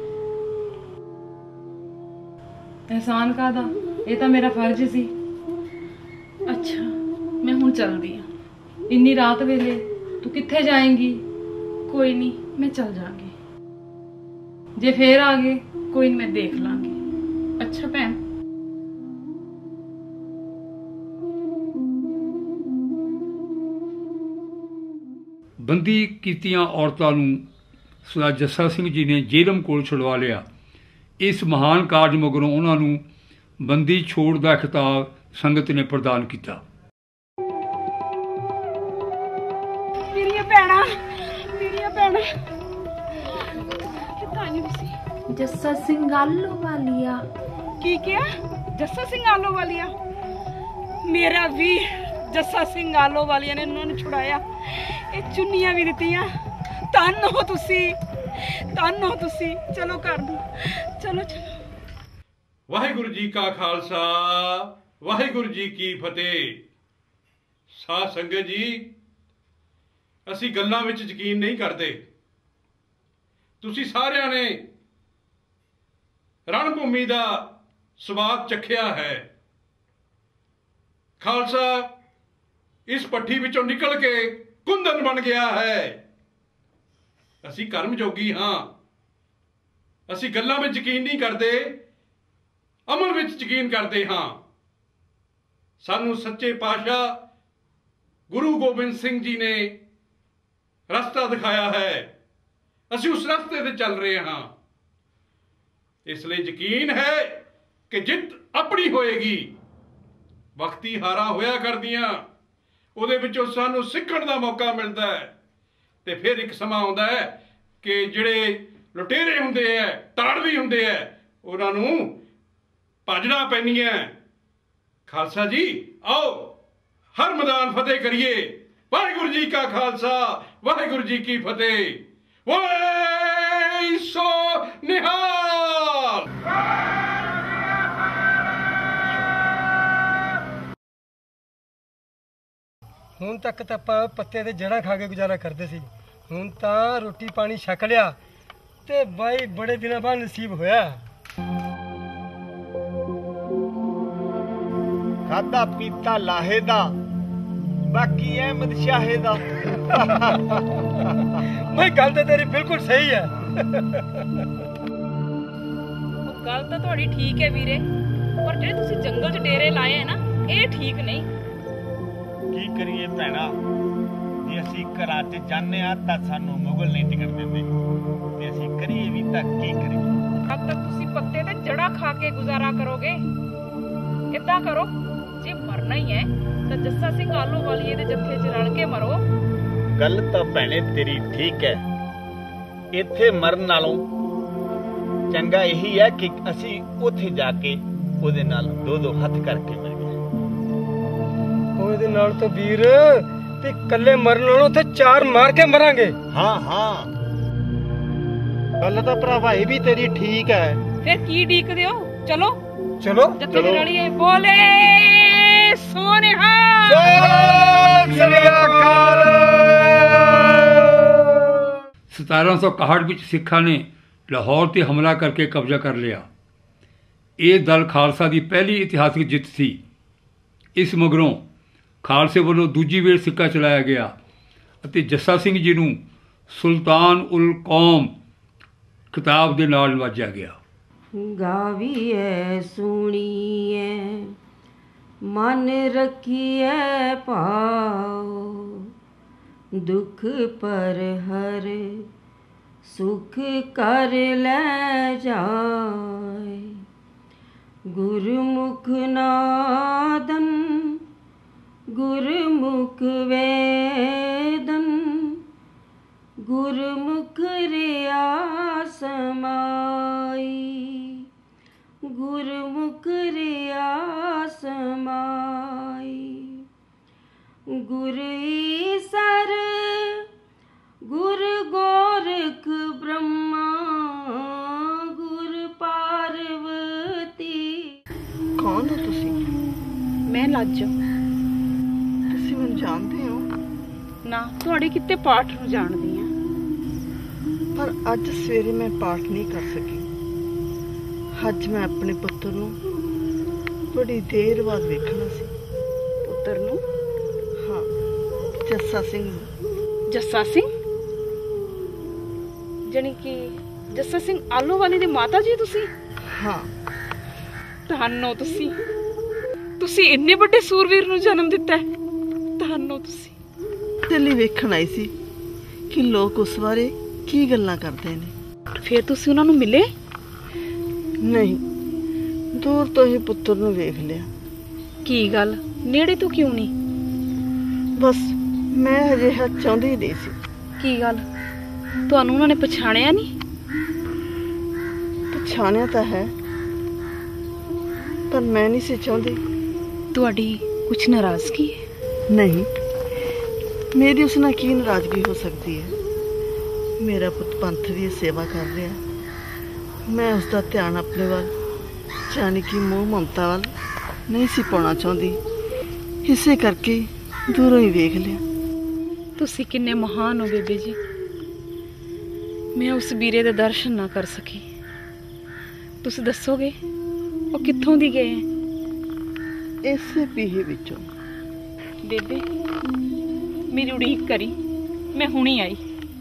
ਅਹਿਸਾਨ ਕਾਹਦਾ? ਇਹ ਤਾਂ ਮੇਰਾ ਫਰਜ਼ ਸੀ। ਅੱਛਾ, ਮੈਂ ਹੁਣ ਚੱਲਦੀ ਹਾਂ। ਇੰਨੀ ਰਾਤ ਵੇਲੇ ਤੂੰ ਕਿੱਥੇ ਜਾਏਂਗੀ? ਕੋਈ ਨਹੀਂ, ਮੈਂ ਚੱਲ ਜਾਵਾਂਗੀ। ਜੇ ਫੇਰ ਆ ਗਏ ਕੋਈ ਨਹੀਂ, ਮੈਂ ਦੇਖ ਲਾਂਗੀ। ਅੱਛਾ ਭੈਣ। ਬੰਦੀ ਕੀਤੀਆਂ ਔਰਤਾਂ ਨੂੰ ਸਰਦਾਰ ਜੱਸਾ ਸਿੰਘ ਜੀ ਨੇ ਜੇਲਮ ਕੋਲ ਛੁਡਵਾ ਲਿਆ। ਇਸ ਮਹਾਨ ਕਾਰਜ ਮਗਰੋਂ ਉਹਨਾਂ ਨੂੰ ਬੰਦੀ ਛੋੜ ਦਾ ਖਿਤਾਬ ਸੰਗਤ ਨੇ ਪ੍ਰਦਾਨ ਕੀਤਾ। ਮੇਰੀਆਂ ਭੈਣਾਂ, ਮੇਰੀਆਂ ਭੈਣਾਂ ਕਿੱਥਾਂ ਨਹੀਂ ਸੀ? ਜੱਸਾ ਸਿੰਘ ਆਹਲੂਵਾਲੀਆ। ਕੀ ਕਿਹਾ? ਜੱਸਾ ਸਿੰਘ ਆਹਲੂਵਾਲੀਆ? ਮੇਰਾ ਵੀ ਜੱਸਾ ਸਿੰਘ ਆਹਲੂਵਾਲੀਆ ਨੇ ਉਹਨਾਂ ਨੂੰ ਛੁਡਾਇਆ। ਇਹ ਚੁੰਨੀਆਂ ਵੀ ਦਿੱਤੀਆਂ। ਧੰਨ ਹੋ ਤੁਸੀਂ, ਧੰਨ ਹੋ ਤੁਸੀਂ। ਚਲੋ ਘਰ ਨੂੰ, ਚਲੋ ਚਲੋ। ਵਾਹਿਗੁਰੂ ਜੀ ਕਾ ਖਾਲਸਾ, ਵਾਹਿਗੁਰੂ ਜੀ ਕੀ ਫਤਿਹ। ਸਾਧ ਸੰਗਤ ਜੀ, ਅਸੀਂ ਗੱਲਾਂ ਵਿੱਚ ਯਕੀਨ ਨਹੀਂ ਕਰਦੇ। ਤੁਸੀਂ ਸਾਰਿਆਂ ਨੇ ਰਣ ਭੂਮੀ ਦਾ ਸਵਾਦ ਚਖਿਆ ਹੈ। ਖਾਲਸਾ ਇਸ ਪੱਠੀ ਵਿੱਚੋਂ ਨਿਕਲ ਕੇ ਕੁੰਦਨ ਬਣ ਗਿਆ ਹੈ। ਅਸੀਂ ਕਰਮ ਜੋਗੀ ਹਾਂ। ਅਸੀਂ ਗੱਲਾਂ ਵਿੱਚ ਯਕੀਨ ਨਹੀਂ ਕਰਦੇ, ਅਮਲ ਵਿੱਚ ਯਕੀਨ ਕਰਦੇ ਹਾਂ। ਸਾਨੂੰ ਸੱਚੇ ਪਾਤਸ਼ਾਹ ਗੁਰੂ ਗੋਬਿੰਦ ਸਿੰਘ ਜੀ ਨੇ ਰਸਤਾ ਦਿਖਾਇਆ ਹੈ। ਅਸੀਂ ਉਸ ਰਸਤੇ ਤੇ ਚੱਲ ਰਹੇ ਹਾਂ। ਇਸ ਲਈ ਯਕੀਨ ਹੈ ਕਿ ਜਿੱਤ ਆਪਣੀ ਹੋਏਗੀ। ਵਕਤੀ ਹਾਰਾਂ ਹੋਇਆ ਕਰਦੀਆਂ, ਉਹਦੇ ਵਿੱਚੋਂ ਸਾਨੂੰ ਸਿੱਖਣ ਦਾ ਮੌਕਾ ਮਿਲਦਾ ਹੈ। ਤੇ ਫਿਰ ਇੱਕ ਸਮਾਂ ਆਉਂਦਾ ਹੈ ਕਿ ਜਿਹੜੇ ਲੁਟੇਰੇ ਹੁੰਦੇ ਹੈ, ਤਾੜਵੀ ਹੁੰਦੇ ਹੈ, ਉਹਨਾਂ ਨੂੰ ਭੱਜਣਾ ਪੈਂਦੀਆਂ। खालसा जी आओ हर मैदान फतेह करिए। वाहिगुरु जी का खालसा वाहिगुरु जी की फतेह। वाहे सो निहाल। ਹੁਣ ਤੱਕ ਤਾਂ ਆਪਾਂ ਪੱਤੇ ਦੇ ਜੜ੍ਹਾਂ ਖਾ ਕੇ ਗੁਜ਼ਾਰਾ ਕਰਦੇ ਸੀ, ਹੁਣ ਤਾਂ ਰੋਟੀ ਪਾਣੀ ਛਕ ਲਿਆ ਤੇ ਬਾਈ ਬੜੇ ਦਿਨਾਂ ਬਾਅਦ ਨਸੀਬ ਹੋਇਆ। ਖਾਦਾ ਪੀਤਾ ਲਾਹੇ ਦਾ, ਬਾਕੀ ਅਹਿਮਦ ਸ਼ਾਹੇ ਦਾ। ਮੈਂ ਗੱਲ ਤਾਂ ਤੇਰੀ ਬਿਲਕੁਲ ਸਹੀ ਹੈ। ਗੱਲ ਤਾਂ ਤੁਹਾਡੀ ਠੀਕ ਹੈ ਵੀਰੇ, ਪਰ ਜਿਹੜੇ ਤੁਸੀਂ ਜੰਗਲ 'ਚ ਡੇਰੇ ਲਾਏ ਆ ਨਾ, ਇਹ ਠੀਕ ਨਹੀਂ। ਕੀ ਕਰੀਏ ਭੈਣਾ, ਜੇ ਅਸੀਂ ਘਰਾਂ 'ਚ ਜਾਂਦੇ ਆ ਤਾਂ ਸਾਨੂੰ ਮੁਗਲ ਨਹੀਂ ਟਿਕਟ ਦਿੰਦੇ, ਤੇ ਅਸੀਂ ਕਰੀਏ ਵੀ ਤਾਂ ਕੀ ਕਰੀਏ। अब तक ਤੁਸੀਂ ਪੱਤੇ ਤੇ ਜੜਾ ਖਾ ਕੇ ਗੁਜ਼ਾਰਾ ਕਰੋਗੇ। ਇਦਾਂ ਕਰੋ, ਜੇ ਮਰਨਾ ਹੀ ਹੈ ਤਾਂ ਜੱਸਾ ਸਿੰਘ ਆਹਲੂਵਾਲੀਏ ਦੇ ਜੱਥੇ 'ਚ ਰਲ ਕੇ ਮਰੋ। ਗੱਲ ਤਾਂ ਭੈਣੇ ਤੇਰੀ ਠੀਕ ਹੈ, ਇੱਥੇ ਮਰਨ ਨਾਲੋਂ ਚੰਗਾ ਇਹੀ ਹੈ ਕਿ ਅਸੀਂ ਉੱਥੇ ਜਾ ਕੇ ਉਹਦੇ ਨਾਲ ਦੋ ਦੋ ਹੱਥ ਕਰਕੇ ਮਰ ਗਏ। ਉਹਦੇ ਨਾਲ ਤਾਂ ਵੀਰ ਤੇ ਇਕੱਲੇ ਮਰਨ ਨਾਲੋਂ ਉੱਥੇ ਚਾਰ ਮਾਰ ਕੇ ਮਰਾਂਗੇ। ਹਾਂ ਹਾਂ, ਗੱਲ ਤਾਂ ਭਰਾਵਾ ਇਹ ਵੀ ਤੇਰੀ ਠੀਕ ਹੈ। ਫਿਰ ਕੀ ਡੀਕਦੇ ਹੋ? ਚਲੋ ਚਲੋ ਜੱਥੇ 'ਚ ਰਲੀਏ। ਬੋਲੇ ਸੋਨਿਹਾ। 1761 ਵਿੱਚ ਸਿੱਖਾਂ ਨੇ ਲਾਹੌਰ ਤੇ ਹਮਲਾ ਕਰਕੇ ਕਬਜ਼ਾ ਕਰ ਲਿਆ। ਇਹ ਦਲ ਖਾਲਸਾ ਦੀ ਪਹਿਲੀ ਇਤਿਹਾਸਕ ਜਿੱਤ ਸੀ। ਇਸ ਮਗਰੋਂ ਖਾਲਸੇ ਵੱਲੋਂ ਦੂਜੀ ਵੇਰ ਸਿੱਕਾ ਚਲਾਇਆ ਗਿਆ ਅਤੇ ਜੱਸਾ ਸਿੰਘ ਜੀ ਨੂੰ ਸੁਲਤਾਨ ਉਲ ਕੌਮ ਖਿਤਾਬ ਦੇ ਨਾਲ ਨਵਾਜਿਆ ਗਿਆ। ਗਾਵੀਐ ਸੁਣੀਐ ਮਨ ਰੱਖੀਐ ਭਾਉ, ਦੁੱਖ ਪਰ ਹਰ ਸੁਖ ਕਰ ਲੈ ਜਾਏ। ਗੁਰਮੁਖ ਨਾਦਨ ਗੁਰਮੁਖ ਵੇਦਨ, ਗੁਰਮੁਖ ਰਿਆ ਸਮਾਈ, ਗੁਰਮੁਖ ਰਿਆ ਸਮਾਈ। ਗੁਰ ਈਸਰ ਗੁਰ ਗੋਰਖ ਬ੍ਰਹਮਾ, ਗੁਰ ਪਾਰਵਤੀ। ਕੌਣ ਹੋ ਤੁਸੀਂ? ਮੈਂ ਲਾਜੋ। ਤੁਸੀਂ ਮੈਨੂੰ ਜਾਣਦੇ ਹੋ? ਨਾ, ਤੁਹਾਡੇ ਕਿਤੇ ਪਾਠ ਨੂੰ ਜਾਣਦੀ ਆ, ਪਰ ਅੱਜ ਸਵੇਰੇ ਮੈਂ ਪਾਠ ਨਹੀਂ ਕਰ ਸਕੀ। ਅੱਜ ਮੈਂ ਆਪਣੇ ਪੁੱਤਰ ਨੂੰ ਬੜੀ ਦੇਰ ਬਾਅਦ ਵੇਖਣਾ ਸੀ। ਪੁੱਤਰ ਨੂੰ? ਹਾਂ, ਜੱਸਾ ਸਿੰਘ ਨੂੰ। ਜੱਸਾ ਸਿੰਘ? ਜਾਣੀ ਕਿ ਜੱਸਾ ਸਿੰਘ ਆਹਲੂਵਾਲੀ ਦੇ ਮਾਤਾ ਜੀ ਤੁਸੀਂ? ਹਾਂ। ਤੁਹਾਨੂੰ ਤੁਸੀਂ ਇੰਨੇ ਵੱਡੇ ਸੂਰਵੀਰ ਨੂੰ ਜਨਮ ਦਿੱਤਾ ਹੈ। ਤੁਹਾਨੂੰ ਤੁਸੀਂ ਦਿੱਲੀ ਵੇਖਣ ਆਈ ਸੀ ਕਿ ਲੋਕ ਉਸ ਬਾਰੇ ਕੀ ਗੱਲਾਂ ਕਰਦੇ ਨੇ। ਫਿਰ ਤੁਸੀਂ ਉਹਨਾਂ ਨੂੰ ਮਿਲੇ? ਨਹੀਂ, ਦੂਰ ਤੋਂ ਹੀ ਪੁੱਤਰ ਨੂੰ ਵੇਖ ਲਿਆ। ਕੀ ਗੱਲ, ਨੇੜੇ ਤੋਂ ਕਿਉਂ ਨਹੀਂ? ਬਸ ਮੈਂ ਅਜਿਹਾ ਚਾਹੁੰਦੀ ਨਹੀਂ ਸੀ। ਕੀ ਗੱਲ, ਤੁਹਾਨੂੰ ਉਹਨਾਂ ਨੇ ਪਛਾਣਿਆ ਨਹੀਂ? ਪਛਾਣਿਆ ਤਾਂ ਹੈ, ਪਰ ਮੈਂ ਨਹੀਂ ਸੀ ਚਾਹੁੰਦੀ। ਤੁਹਾਡੀ ਕੁਛ ਨਾਰਾਜ਼ਗੀ ਹੈ? ਨਹੀਂ, ਮੇਰੀ ਉਸ ਨਾਲ ਕੀ ਨਾਰਾਜ਼ਗੀ ਹੋ ਸਕਦੀ ਹੈ। ਮੇਰਾ ਪੁੱਤ ਪੰਥ ਦੀ ਸੇਵਾ ਕਰ ਰਿਹਾ, ਮੈਂ ਉਸ ਦਾ ਧਿਆਨ ਆਪਣੇ ਵੱਲ ਜਾਣੀ ਕਿ ਮੋਹ ਮਮਤਾ ਵੱਲ ਨਹੀਂ ਸੀ ਪਾਉਣਾ ਚਾਹੁੰਦੀ, ਇਸੇ ਕਰਕੇ ਦੂਰੋਂ ਹੀ ਵੇਖ ਲਿਆ। ਤੁਸੀਂ ਕਿੰਨੇ ਮਹਾਨ ਹੋ ਬੇਬੇ ਜੀ। ਮੈਂ ਉਸ ਵੀਰੇ ਦੇ ਦਰਸ਼ਨ ਨਾ ਕਰ ਸਕੀ। ਤੁਸੀਂ ਦੱਸੋਗੇ ਉਹ ਕਿੱਥੋਂ ਦੀ ਗਏ? ਇਸੇ ਪੀਹੇ ਵਿੱਚੋਂ। ਬੇਬੇ ਮੇਰੀ ਉਡੀਕ ਕਰੀ, ਮੈਂ ਹੁਣੀ ਆਈ।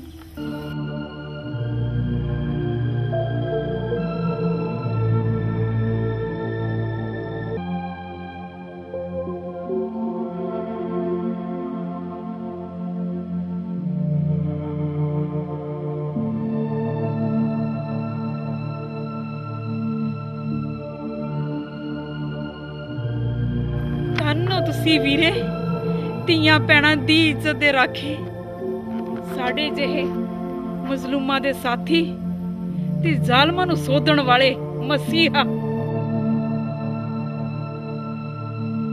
ਤੁਸੀਂ ਵੀਰੇ ਧੀਆਂ ਭੈਣਾਂ ਦੀ ਇੱਜ਼ਤ ਦੇ ਰਾਖੇ, ਸਾਡੇ ਜਿਹੇ ਮਜ਼ਲੂਮਾਂ ਦੇ ਸਾਥੀ ਤੇ ਜ਼ਾਲਮਾਂ ਨੂੰ ਸੋਧਣ ਵਾਲੇ ਮਸੀਹਾ।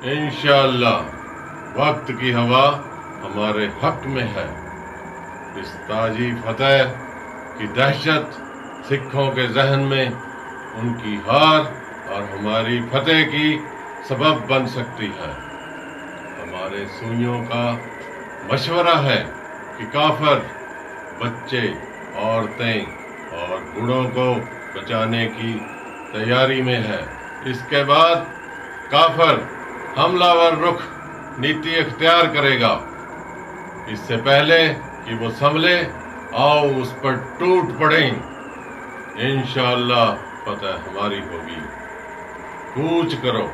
इंशाअल्लाह वक्त की हवा हमारे हक में है। इस ताजी फतेह की दहशत सिखों के जहन में उनकी हार और हमारी फतेह की सबब बन सकती है। हमारे सूइयों का मशवरा है कि काफिर बच्चे, औरतें और बूढ़ों को बचाने की तैयारी में है। इसके बाद काफिर हमलावर रुख नीति इख्तियार करेगा। इससे पहले कि वो संभले, आओ उस पर टूट पड़े। इंशाअल्लाह फतेह हमारी होगी। कूच करो।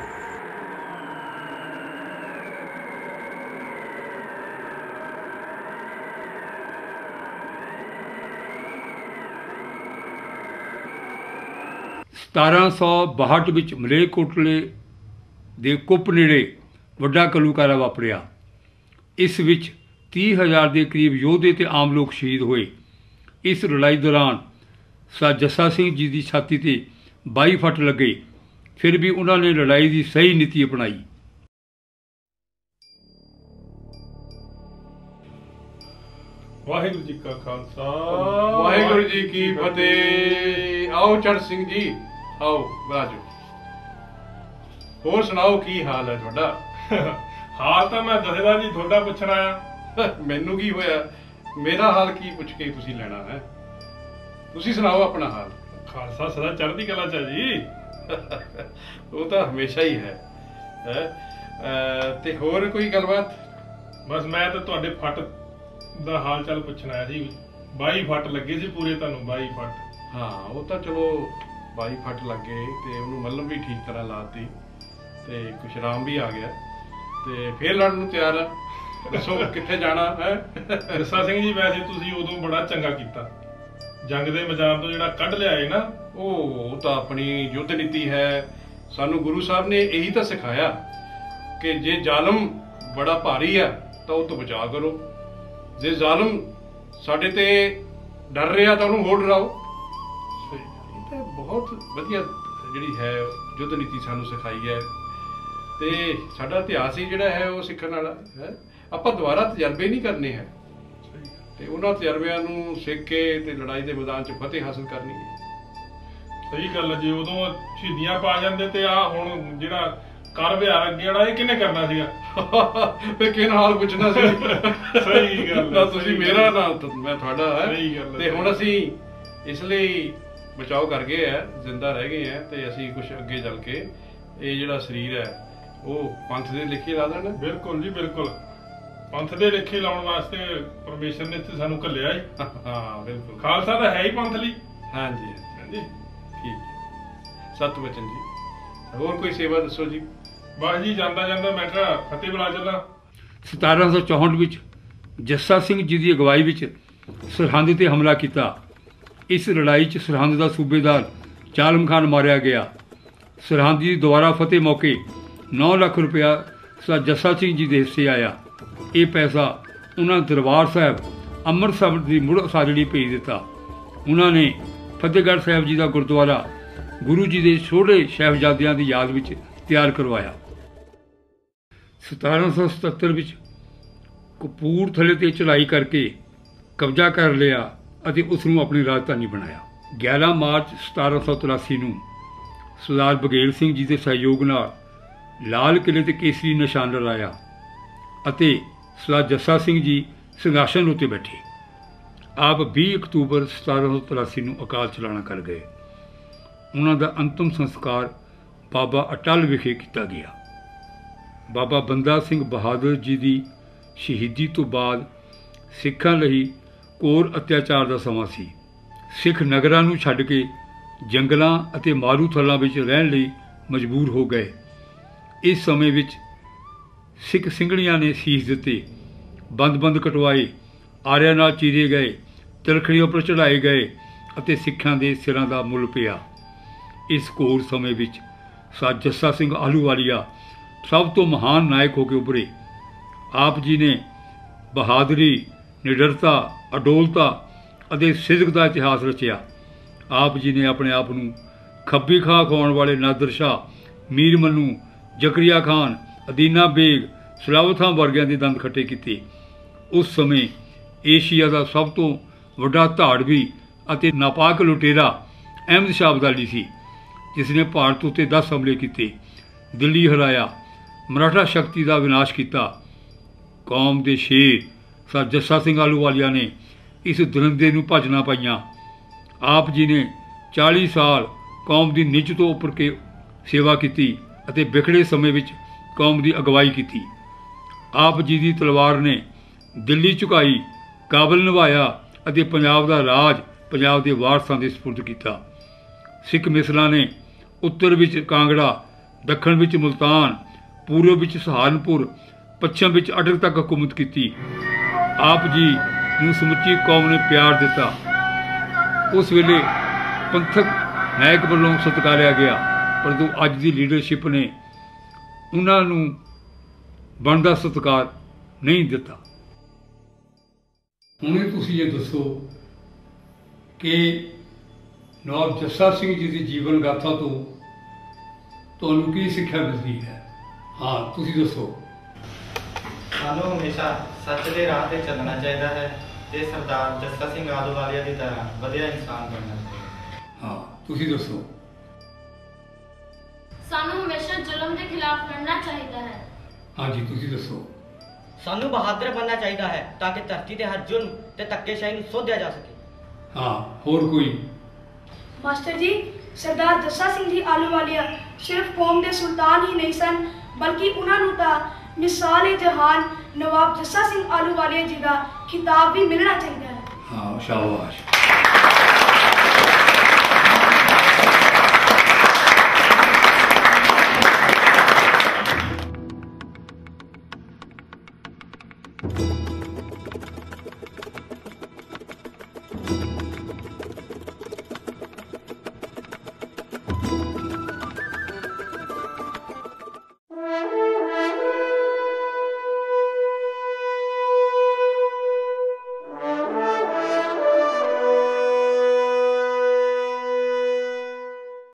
(1762) ਵਿੱਚ ਮਲੇਰਕੋਟਲੇ ਦੇ ਕੁੱਪ ਨੇੜੇ ਵੱਡਾ ਘੱਲੂਘਾਰਾ ਵਾਪਰਿਆ। ਇਸ ਵਿੱਚ 30,000 ਦੇ ਕਰੀਬ ਯੋਧੇ ਤੇ ਆਮ ਲੋਕ ਸ਼ਹੀਦ ਹੋਏ। ਇਸ ਲੜਾਈ ਦੌਰਾਨ ਸਰਦਾਰ ਜੱਸਾ ਸਿੰਘ ਜੀ ਦੀ ਛਾਤੀ ਤੇ 22 ਫੱਟ ਲੱਗੇ। ਫਿਰ ਵੀ ਉਹਨਾਂ ਨੇ ਲੜਾਈ ਦੀ ਸਹੀ ਨੀਤੀ ਅਪਣਾਈ। ਵਾਹਿਗੁਰੂ ਜੀ ਕਾ ਖਾਲਸਾ ਵਾਹਿਗੁਰੂ ਜੀ ਕੀ ਫਤਿਹ। ਆਓ ਚੜ੍ਹ ਸਿੰਘ ਜੀ, ਆਓ ਬਾਜੋ। ਹੋਰ ਸੁਣਾਓ ਕੀ ਹਾਲ ਹੈ ਤੁਹਾਡਾ? ਹਾਲ ਤਾਂ ਮੈਂ ਦਸਦਾ ਜੀ ਤੁਹਾਡਾ ਪੁੱਛਣ ਆਇਆ। ਮੈਨੂੰ ਕੀ ਹੋਇਆ? ਮੇਰਾ ਹਾਲ ਕੀ ਪੁੱਛ ਕੇ ਤੁਸੀਂ ਲੈਣਾ ਹੈ? ਤੁਸੀਂ ਸੁਣਾਓ ਆਪਣਾ ਹਾਲ। ਖਾਲਸਾ ਸਦਾ ਚੜ੍ਹਦੀ ਕਲਾ ਚ ਜੀ। ਉਹ ਤਾਂ ਹਮੇਸ਼ਾ ਹੀ ਹੈ। ਤੇ ਹੋਰ ਕੋਈ ਗੱਲਬਾਤ? ਬਸ ਮੈਂ ਤਾਂ ਤੁਹਾਡੇ ਫੱਟ ਦਾ ਹਾਲ ਚਾਲ ਪੁੱਛਣ ਆਇਆ ਸੀ। 22 ਫੱਟ ਲੱਗੇ ਸੀ ਪੂਰੇ ਤੁਹਾਨੂੰ। 22 ਫੱਟ। ਹਾਂ ਉਹ ਤਾਂ ਚਲੋ 22 ਫੱਟ ਲੱਗੇ ਤੇ ਉਹਨੂੰ ਮੱਲਮ ਵੀ ਠੀਕ ਤਰ੍ਹਾਂ ਲਾਤੀ ਤੇ ਕੁਛ ਆਰਾਮ ਵੀ ਆ ਗਿਆ ਤੇ ਫੇਰ ਲੜਨ ਨੂੰ ਤਿਆਰ ਆ। ਦੱਸੋ ਕਿੱਥੇ ਜਾਣਾ ਹੈ? ਜੱਸਾ ਸਿੰਘ ਜੀ ਵੈਸੇ ਤੁਸੀਂ ਉਦੋਂ ਬੜਾ ਚੰਗਾ ਕੀਤਾ। ਜੰਗ ਦੇ ਮੈਦਾਨ ਤੋਂ ਜਿਹੜਾ ਕੱਢ ਲਿਆਏ ਨਾ, ਉਹ ਤਾਂ ਆਪਣੀ ਯੁੱਧ ਨੀਤੀ ਹੈ। ਸਾਨੂੰ ਗੁਰੂ ਸਾਹਿਬ ਨੇ ਇਹੀ ਤਾਂ ਸਿਖਾਇਆ ਕਿ ਜੇ ਜ਼ਾਲਮ ਬੜਾ ਭਾਰੀ ਆ ਤਾਂ ਉਹ ਤੋਂ ਬਚਾਅ ਕਰੋ। ਜੇ ਜ਼ਾਲਮ ਸਾਡੇ ਤੇ ਡਰ ਰਿਹਾ ਤਾਂ ਉਹਨੂੰ ਹੋਰ ਡਰਾਓ। ਇਹ ਤਾਂ ਬਹੁਤ ਵਧੀਆ ਜਿਹੜੀ ਹੈ ਯੁੱਧ ਨੀਤੀ ਸਾਨੂੰ ਸਿਖਾਈ ਹੈ ਤੇ ਸਾਡਾ ਇਤਿਹਾਸ ਹੀ ਜਿਹੜਾ ਹੈ ਉਹ ਸਿੱਖਣ ਵਾਲਾ ਹੈ। ਆਪਾਂ ਦੁਬਾਰਾ ਤਜਰਬੇ ਨਹੀਂ ਕਰਨੇ ਹੈ ਤੇ ਉਹਨਾਂ ਤਜਰਬਿਆਂ ਨੂੰ ਸਿੱਖ ਕੇ ਤੇ ਲੜਾਈ ਦੇ ਮੈਦਾਨ 'ਚ ਫਤਿਹ ਹਾਸਲ ਕਰਨੀ ਹੈ। ਸਹੀ ਗੱਲ ਹੈ। ਜੇ ਉਦੋਂ ਸ਼ਹੀਦੀਆਂ ਪਾ ਜਾਂਦੇ ਤੇ ਆ ਹੁਣ ਜਿਹੜਾ ਕਰ ਵਿਹਾਰ ਅੱਗੇ ਵਾਲਾ ਇਹ ਕਿਹਨੇ ਕਰਨਾ ਸੀਗਾ? ਤੇ ਕਿਹਨ ਹਾਲ ਪੁੱਛਣਾ ਸੀ? ਸਹੀ ਗੱਲ ਹੈ। ਤੁਸੀਂ ਮੇਰਾ ਨਾ ਮੈਂ ਤੁਹਾਡਾ ਹੈ ਤੇ ਹੁਣ ਅਸੀਂ ਇਸ ਲਈ ਬਚਾਓ ਕਰ ਗਏ ਹੈ, ਜ਼ਿੰਦਾ ਰਹਿ ਗਏ ਹੈ ਤੇ ਅਸੀਂ ਕੁਝ ਅੱਗੇ ਚੱਲ ਕੇ ਇਹ ਜਿਹੜਾ ਸਰੀਰ ਹੈ ਉਹ ਪੰਥ ਦੇ ਲੇਖੇ ਲਾ ਦੇਣਾ। ਬਿਲਕੁਲ ਜੀ ਬਿਲਕੁਲ। ਪੰਥ ਦੇ ਲੇਖੇ ਲਾਉਣ ਵਾਸਤੇ ਪਰਮੇਸ਼ਰ ਨੇ ਇੱਥੇ ਸਾਨੂੰ ਘੱਲਿਆ ਹੀ। ਹਾਂ ਬਿਲਕੁਲ। ਖਾਲਸਾ ਤਾਂ ਹੈ ਹੀ ਪੰਥ ਲਈ। ਹਾਂਜੀ ਹਾਂਜੀ ਠੀਕ। ਸਤ ਵਚਨ ਜੀ। ਹੋਰ ਕੋਈ ਸੇਵਾ ਦੱਸੋ ਜੀ। ਬਸ ਜੀ ਜਾਂਦਾ ਜਾਂਦਾ ਮੈਂ ਕਿਹਾ ਫਤਿਹ ਬੁਲਾ ਚੱਲਾਂ। 1764 ਵਿੱਚ ਜੱਸਾ ਸਿੰਘ ਜੀ ਦੀ ਅਗਵਾਈ ਵਿੱਚ ਸਰਹੰਦ ਤੇ ਹਮਲਾ ਕੀਤਾ। ਇਸ ਲੜਾਈ 'ਚ ਸਰਹੰਦ ਦਾ ਸੂਬੇਦਾਰ ਜ਼ਾਲਮ ਖਾਨ ਮਾਰਿਆ ਗਿਆ। ਸਰਹੰਦ ਦੀ ਦੁਬਾਰਾ ਫਤਿਹ ਮੌਕੇ 9 ਲੱਖ ਰੁਪਇਆ ਸਰਦਾਰ ਜੱਸਾ ਸਿੰਘ ਜੀ ਦੇ ਹਿੱਸੇ ਆਇਆ। ਇਹ ਪੈਸਾ ਉਹਨਾਂ ਦਰਬਾਰ ਸਾਹਿਬ ਅੰਮ੍ਰਿਤਸਰ ਦੀ ਮੁੜ ਉਸਾਰੀ ਭੇਜ ਦਿੱਤਾ। ਉਹਨਾਂ ਨੇ ਫਤਿਹਗੜ੍ਹ ਸਾਹਿਬ ਜੀ ਦਾ ਗੁਰਦੁਆਰਾ ਗੁਰੂ ਜੀ ਦੇ ਛੋਟੇ ਸਾਹਿਬਜ਼ਾਦਿਆਂ ਦੀ ਯਾਦ ਵਿੱਚ ਤਿਆਰ ਕਰਵਾਇਆ। 1777 ਵਿੱਚ ਕਪੂਰਥਲੇ ਤੇ ਚੜ੍ਹਾਈ ਕਰਕੇ ਕਬਜ਼ਾ ਕਰ ਲਿਆ ਅਤੇ ਉਸ ਨੂੰ ਆਪਣੀ ਰਾਜਧਾਨੀ ਬਣਾਇਆ। 11 ਮਾਰਚ 1783 ਨੂੰ ਸਰਦਾਰ ਬਘੇਲ ਸਿੰਘ ਜੀ ਦੇ ਸਹਿਯੋਗ ਨਾਲ ਲਾਲ ਕਿਲ੍ਹੇ ਤੇ ਕੇਸਰੀ ਨਿਸ਼ਾਨ ਲਹਿਰਾਇਆ ਅਤੇ ਸਰਦਾਰ ਜੱਸਾ ਸਿੰਘ ਜੀ ਸਿੰਘਾਸਨ ਉੱਤੇ ਬੈਠੇ। ਆਪ 20 ਅਕਤੂਬਰ 1783 ਨੂੰ ਅਕਾਲ ਚਲਾਣਾ ਕਰ ਗਏ। ਉਹਨਾਂ ਦਾ ਅੰਤਮ ਸੰਸਕਾਰ ਬਾਬਾ ਅਟਲ ਵਿਖੇ ਕੀਤਾ ਗਿਆ। ਬਾਬਾ ਬੰਦਾ ਸਿੰਘ ਬਹਾਦਰ ਜੀ ਦੀ ਸ਼ਹੀਦੀ ਤੋਂ ਬਾਅਦ ਸਿੱਖਾਂ ਲਈ ਘੋਰ ਅਤਿਆਚਾਰ ਦਾ ਸਮਾਂ ਸੀ। ਸਿੱਖ ਨਗਰਾਂ ਨੂੰ ਛੱਡ ਕੇ ਜੰਗਲਾਂ ਅਤੇ ਮਾਰੂ ਥਲਾਂ ਵਿੱਚ ਰਹਿਣ ਲਈ ਮਜਬੂਰ ਹੋ ਗਏ। ਇਸ ਸਮੇਂ ਵਿੱਚ ਸਿੱਖ ਸਿੰਘਣੀਆਂ ਨੇ ਸੀਸ ਦਿੱਤੇ, ਬੰਦ ਕਟਵਾਏ, ਆਰਿਆਂ ਨਾਲ ਚੀਰੇ ਗਏ, ਤਿਲਖੜੀਆਂ ਉੱਪਰ ਚੜ੍ਹਾਏ ਗਏ ਅਤੇ ਸਿੱਖਾਂ ਦੇ ਸਿਰਾਂ ਦਾ ਮੁੱਲ ਪਿਆ। ਇਸ ਘੋਰ ਸਮੇਂ ਵਿੱਚ ਸਰਦਾਰ ਜੱਸਾ ਸਿੰਘ ਆਹਲੂਵਾਲੀਆ ਸਭ ਤੋਂ ਮਹਾਨ ਨਾਇਕ ਹੋ ਕੇ ਉੱਭਰੇ। ਆਪ ਜੀ ਨੇ ਬਹਾਦਰੀ, ਨਿਡਰਤਾ, ਅਡੋਲਤਾ ਅਤੇ ਸਿਦਕ ਦਾ ਇਤਿਹਾਸ ਰਚਿਆ। ਆਪ ਜੀ ਨੇ ਆਪਣੇ ਆਪ ਨੂੰ ਖੱਬੀ ਖਾਂ ਖਵਾਉਣ ਵਾਲੇ ਨਾਦਰ ਸ਼ਾਹ, ਮੀਰ ਮੰਨੂ, ਜ਼ਕਰੀਆ ਖਾਨ ਅਦੀਨਾ ਬੇਗ ਸਲਾਵਤਾਂ ਵਰਗਿਆਂ ਦੇ ਦੰਦ ਖੱਟੇ ਕੀਤੇ। ਉਸ ਸਮੇਂ ਏਸ਼ੀਆ ਦਾ ਸਭ ਤੋਂ ਵੱਡਾ ਧਾੜਵੀ ਅਤੇ ਨਾਪਾਕ ਲੁਟੇਰਾ ਅਹਿਮਦ ਸ਼ਾਹ ਅਬਦਾਲੀ ਸੀ, ਜਿਸ ਨੇ ਭਾਰਤ ਉੱਤੇ 10 ਹਮਲੇ ਕੀਤੇ, ਦਿੱਲੀ ਹਰਾਇਆ, ਮਰਾਠਾ ਸ਼ਕਤੀ ਦਾ ਵਿਨਾਸ਼ ਕੀਤਾ। ਕੌਮ ਦੇ ਸ਼ੇਰ ਸਰ ਜੱਸਾ ਸਿੰਘ ਆਹਲੂਵਾਲੀਆ ਨੇ ਇਸ ਦਰਿੰਦੇ ਨੂੰ ਭੱਜਣਾ ਪਾਈਆਂ। ਆਪ ਜੀ ਨੇ 40 ਸਾਲ ਕੌਮ ਦੀ ਨਿੱਜ ਤੋਂ ਉੱਪਰ ਕੇ ਸੇਵਾ ਕੀਤੀ ਅਤੇ ਵਿਖੜੇ ਸਮੇਂ ਵਿੱਚ ਕੌਮ ਦੀ ਅਗਵਾਈ ਕੀਤੀ। ਆਪ ਜੀ ਦੀ ਤਲਵਾਰ ਨੇ ਦਿੱਲੀ ਝੁਕਾਈ, ਕਾਬਲ ਨਿਭਾਇਆ ਅਤੇ ਪੰਜਾਬ ਦਾ ਰਾਜ ਪੰਜਾਬ ਦੇ ਵਾਰਸਾਂ ਦੇ ਸਪੁਰਦ ਕੀਤਾ। ਸਿੱਖ ਮਿਸਲਾਂ ਨੇ ਉੱਤਰ ਵਿੱਚ ਕਾਂਗੜਾ, ਦੱਖਣ ਵਿੱਚ ਮੁਲਤਾਨ, ਪੂਰਬ ਵਿੱਚ ਸਹਾਰਨਪੁਰ, ਪੱਛਮ ਵਿੱਚ ਅਟਕ ਤੱਕ ਹਕੂਮਤ ਕੀਤੀ। ਆਪ ਜੀ ਨੂੰ ਸਮੁੱਚੀ ਕੌਮ ਨੇ ਪਿਆਰ ਦਿੱਤਾ। ਉਸ ਵੇਲੇ ਪੰਥਕ ਨਾਇਕ ਵੱਲੋਂ ਸਤਿਕਾਰਿਆ ਗਿਆ, ਪਰੰਤੂ ਅੱਜ ਦੀ ਲੀਡਰਸ਼ਿਪ ਨੇ ਉਹਨਾਂ ਨੂੰ ਬਣਦਾ ਸਤਿਕਾਰ ਨਹੀਂ ਦਿੱਤਾ। ਹੁਣ ਤੁਸੀਂ ਇਹ ਦੱਸੋ ਕਿ ਨਵਾਬ ਜੱਸਾ ਸਿੰਘ ਜੀ ਦੀ ਜੀਵਨ ਗਾਥਾ ਤੋਂ ਤੁਹਾਨੂੰ ਕੀ ਸਿੱਖਿਆ ਮਿਲਦੀ ਹੈ? ਹਾਂ, ਤੁਸੀਂ ਦੱਸੋ। ਸਾਨੂੰ ਹਮੇਸ਼ਾ ਸੱਚ ਦੇ ਰਾਹ ਤੇ ਚੱਲਣਾ ਚਾਹੀਦਾ ਹੈ ਤੇ ਸਰਦਾਰ ਜੱਸਾ ਸਿੰਘ ਆਹਲੂਵਾਲੀਆ ਦੀ ਤਰ੍ਹਾਂ ਵਧੀਆ ਇਨਸਾਨ ਬਣਨਾ ਚਾਹੀਦਾ। ਹਾਂ, ਤੁਸੀਂ ਦੱਸੋ। ਸਾਨੂੰ ਹਮੇਸ਼ਾ ਜ਼ੁਲਮ ਦੇ ਖਿਲਾਫ ਲੜਨਾ ਚਾਹੀਦਾ ਹੈ। ਹਾਂਜੀ, ਤੁਸੀਂ ਦੱਸੋ। ਸਾਨੂੰ ਬਹਾਦਰ ਬਣਨਾ ਚਾਹੀਦਾ ਹੈ ਤਾਂ ਕਿ ਧਰਤੀ ਤੇ ਹਰ ਜ਼ੁਲਮ ਤੇ ਧੱਕੇਸ਼ਾਹੀ ਨੂੰ ਸੋਧਿਆ ਜਾ ਸਕੇ। ਹਾਂ, ਹੋਰ ਕੋਈ? ਮਾਸਟਰ ਜੀ, ਸਰਦਾਰ ਜੱਸਾ ਸਿੰਘ ਜੀ ਆਹਲੂਵਾਲੀਆ ਸਿਰਫ ਕੌਮ ਦੇ ਸੁਲਤਾਨ ਹੀ ਨਹੀਂ ਸਨ, ਬਲਕਿ ਉਹਨਾਂ ਨੂੰ ਤਾਂ ਮਿਸਾਲ-ਏ-ਜਹਾਨ ਨਵਾਬ ਜੱਸਾ ਸਿੰਘ ਆਹਲੂਵਾਲੀਆ ਜੀ ਦਾ ਖਿਤਾਬ ਵੀ ਮਿਲਣਾ ਚਾਹੀਦਾ ਹੈ। ਹਾਂ, ਸ਼ਾਬਾਸ਼।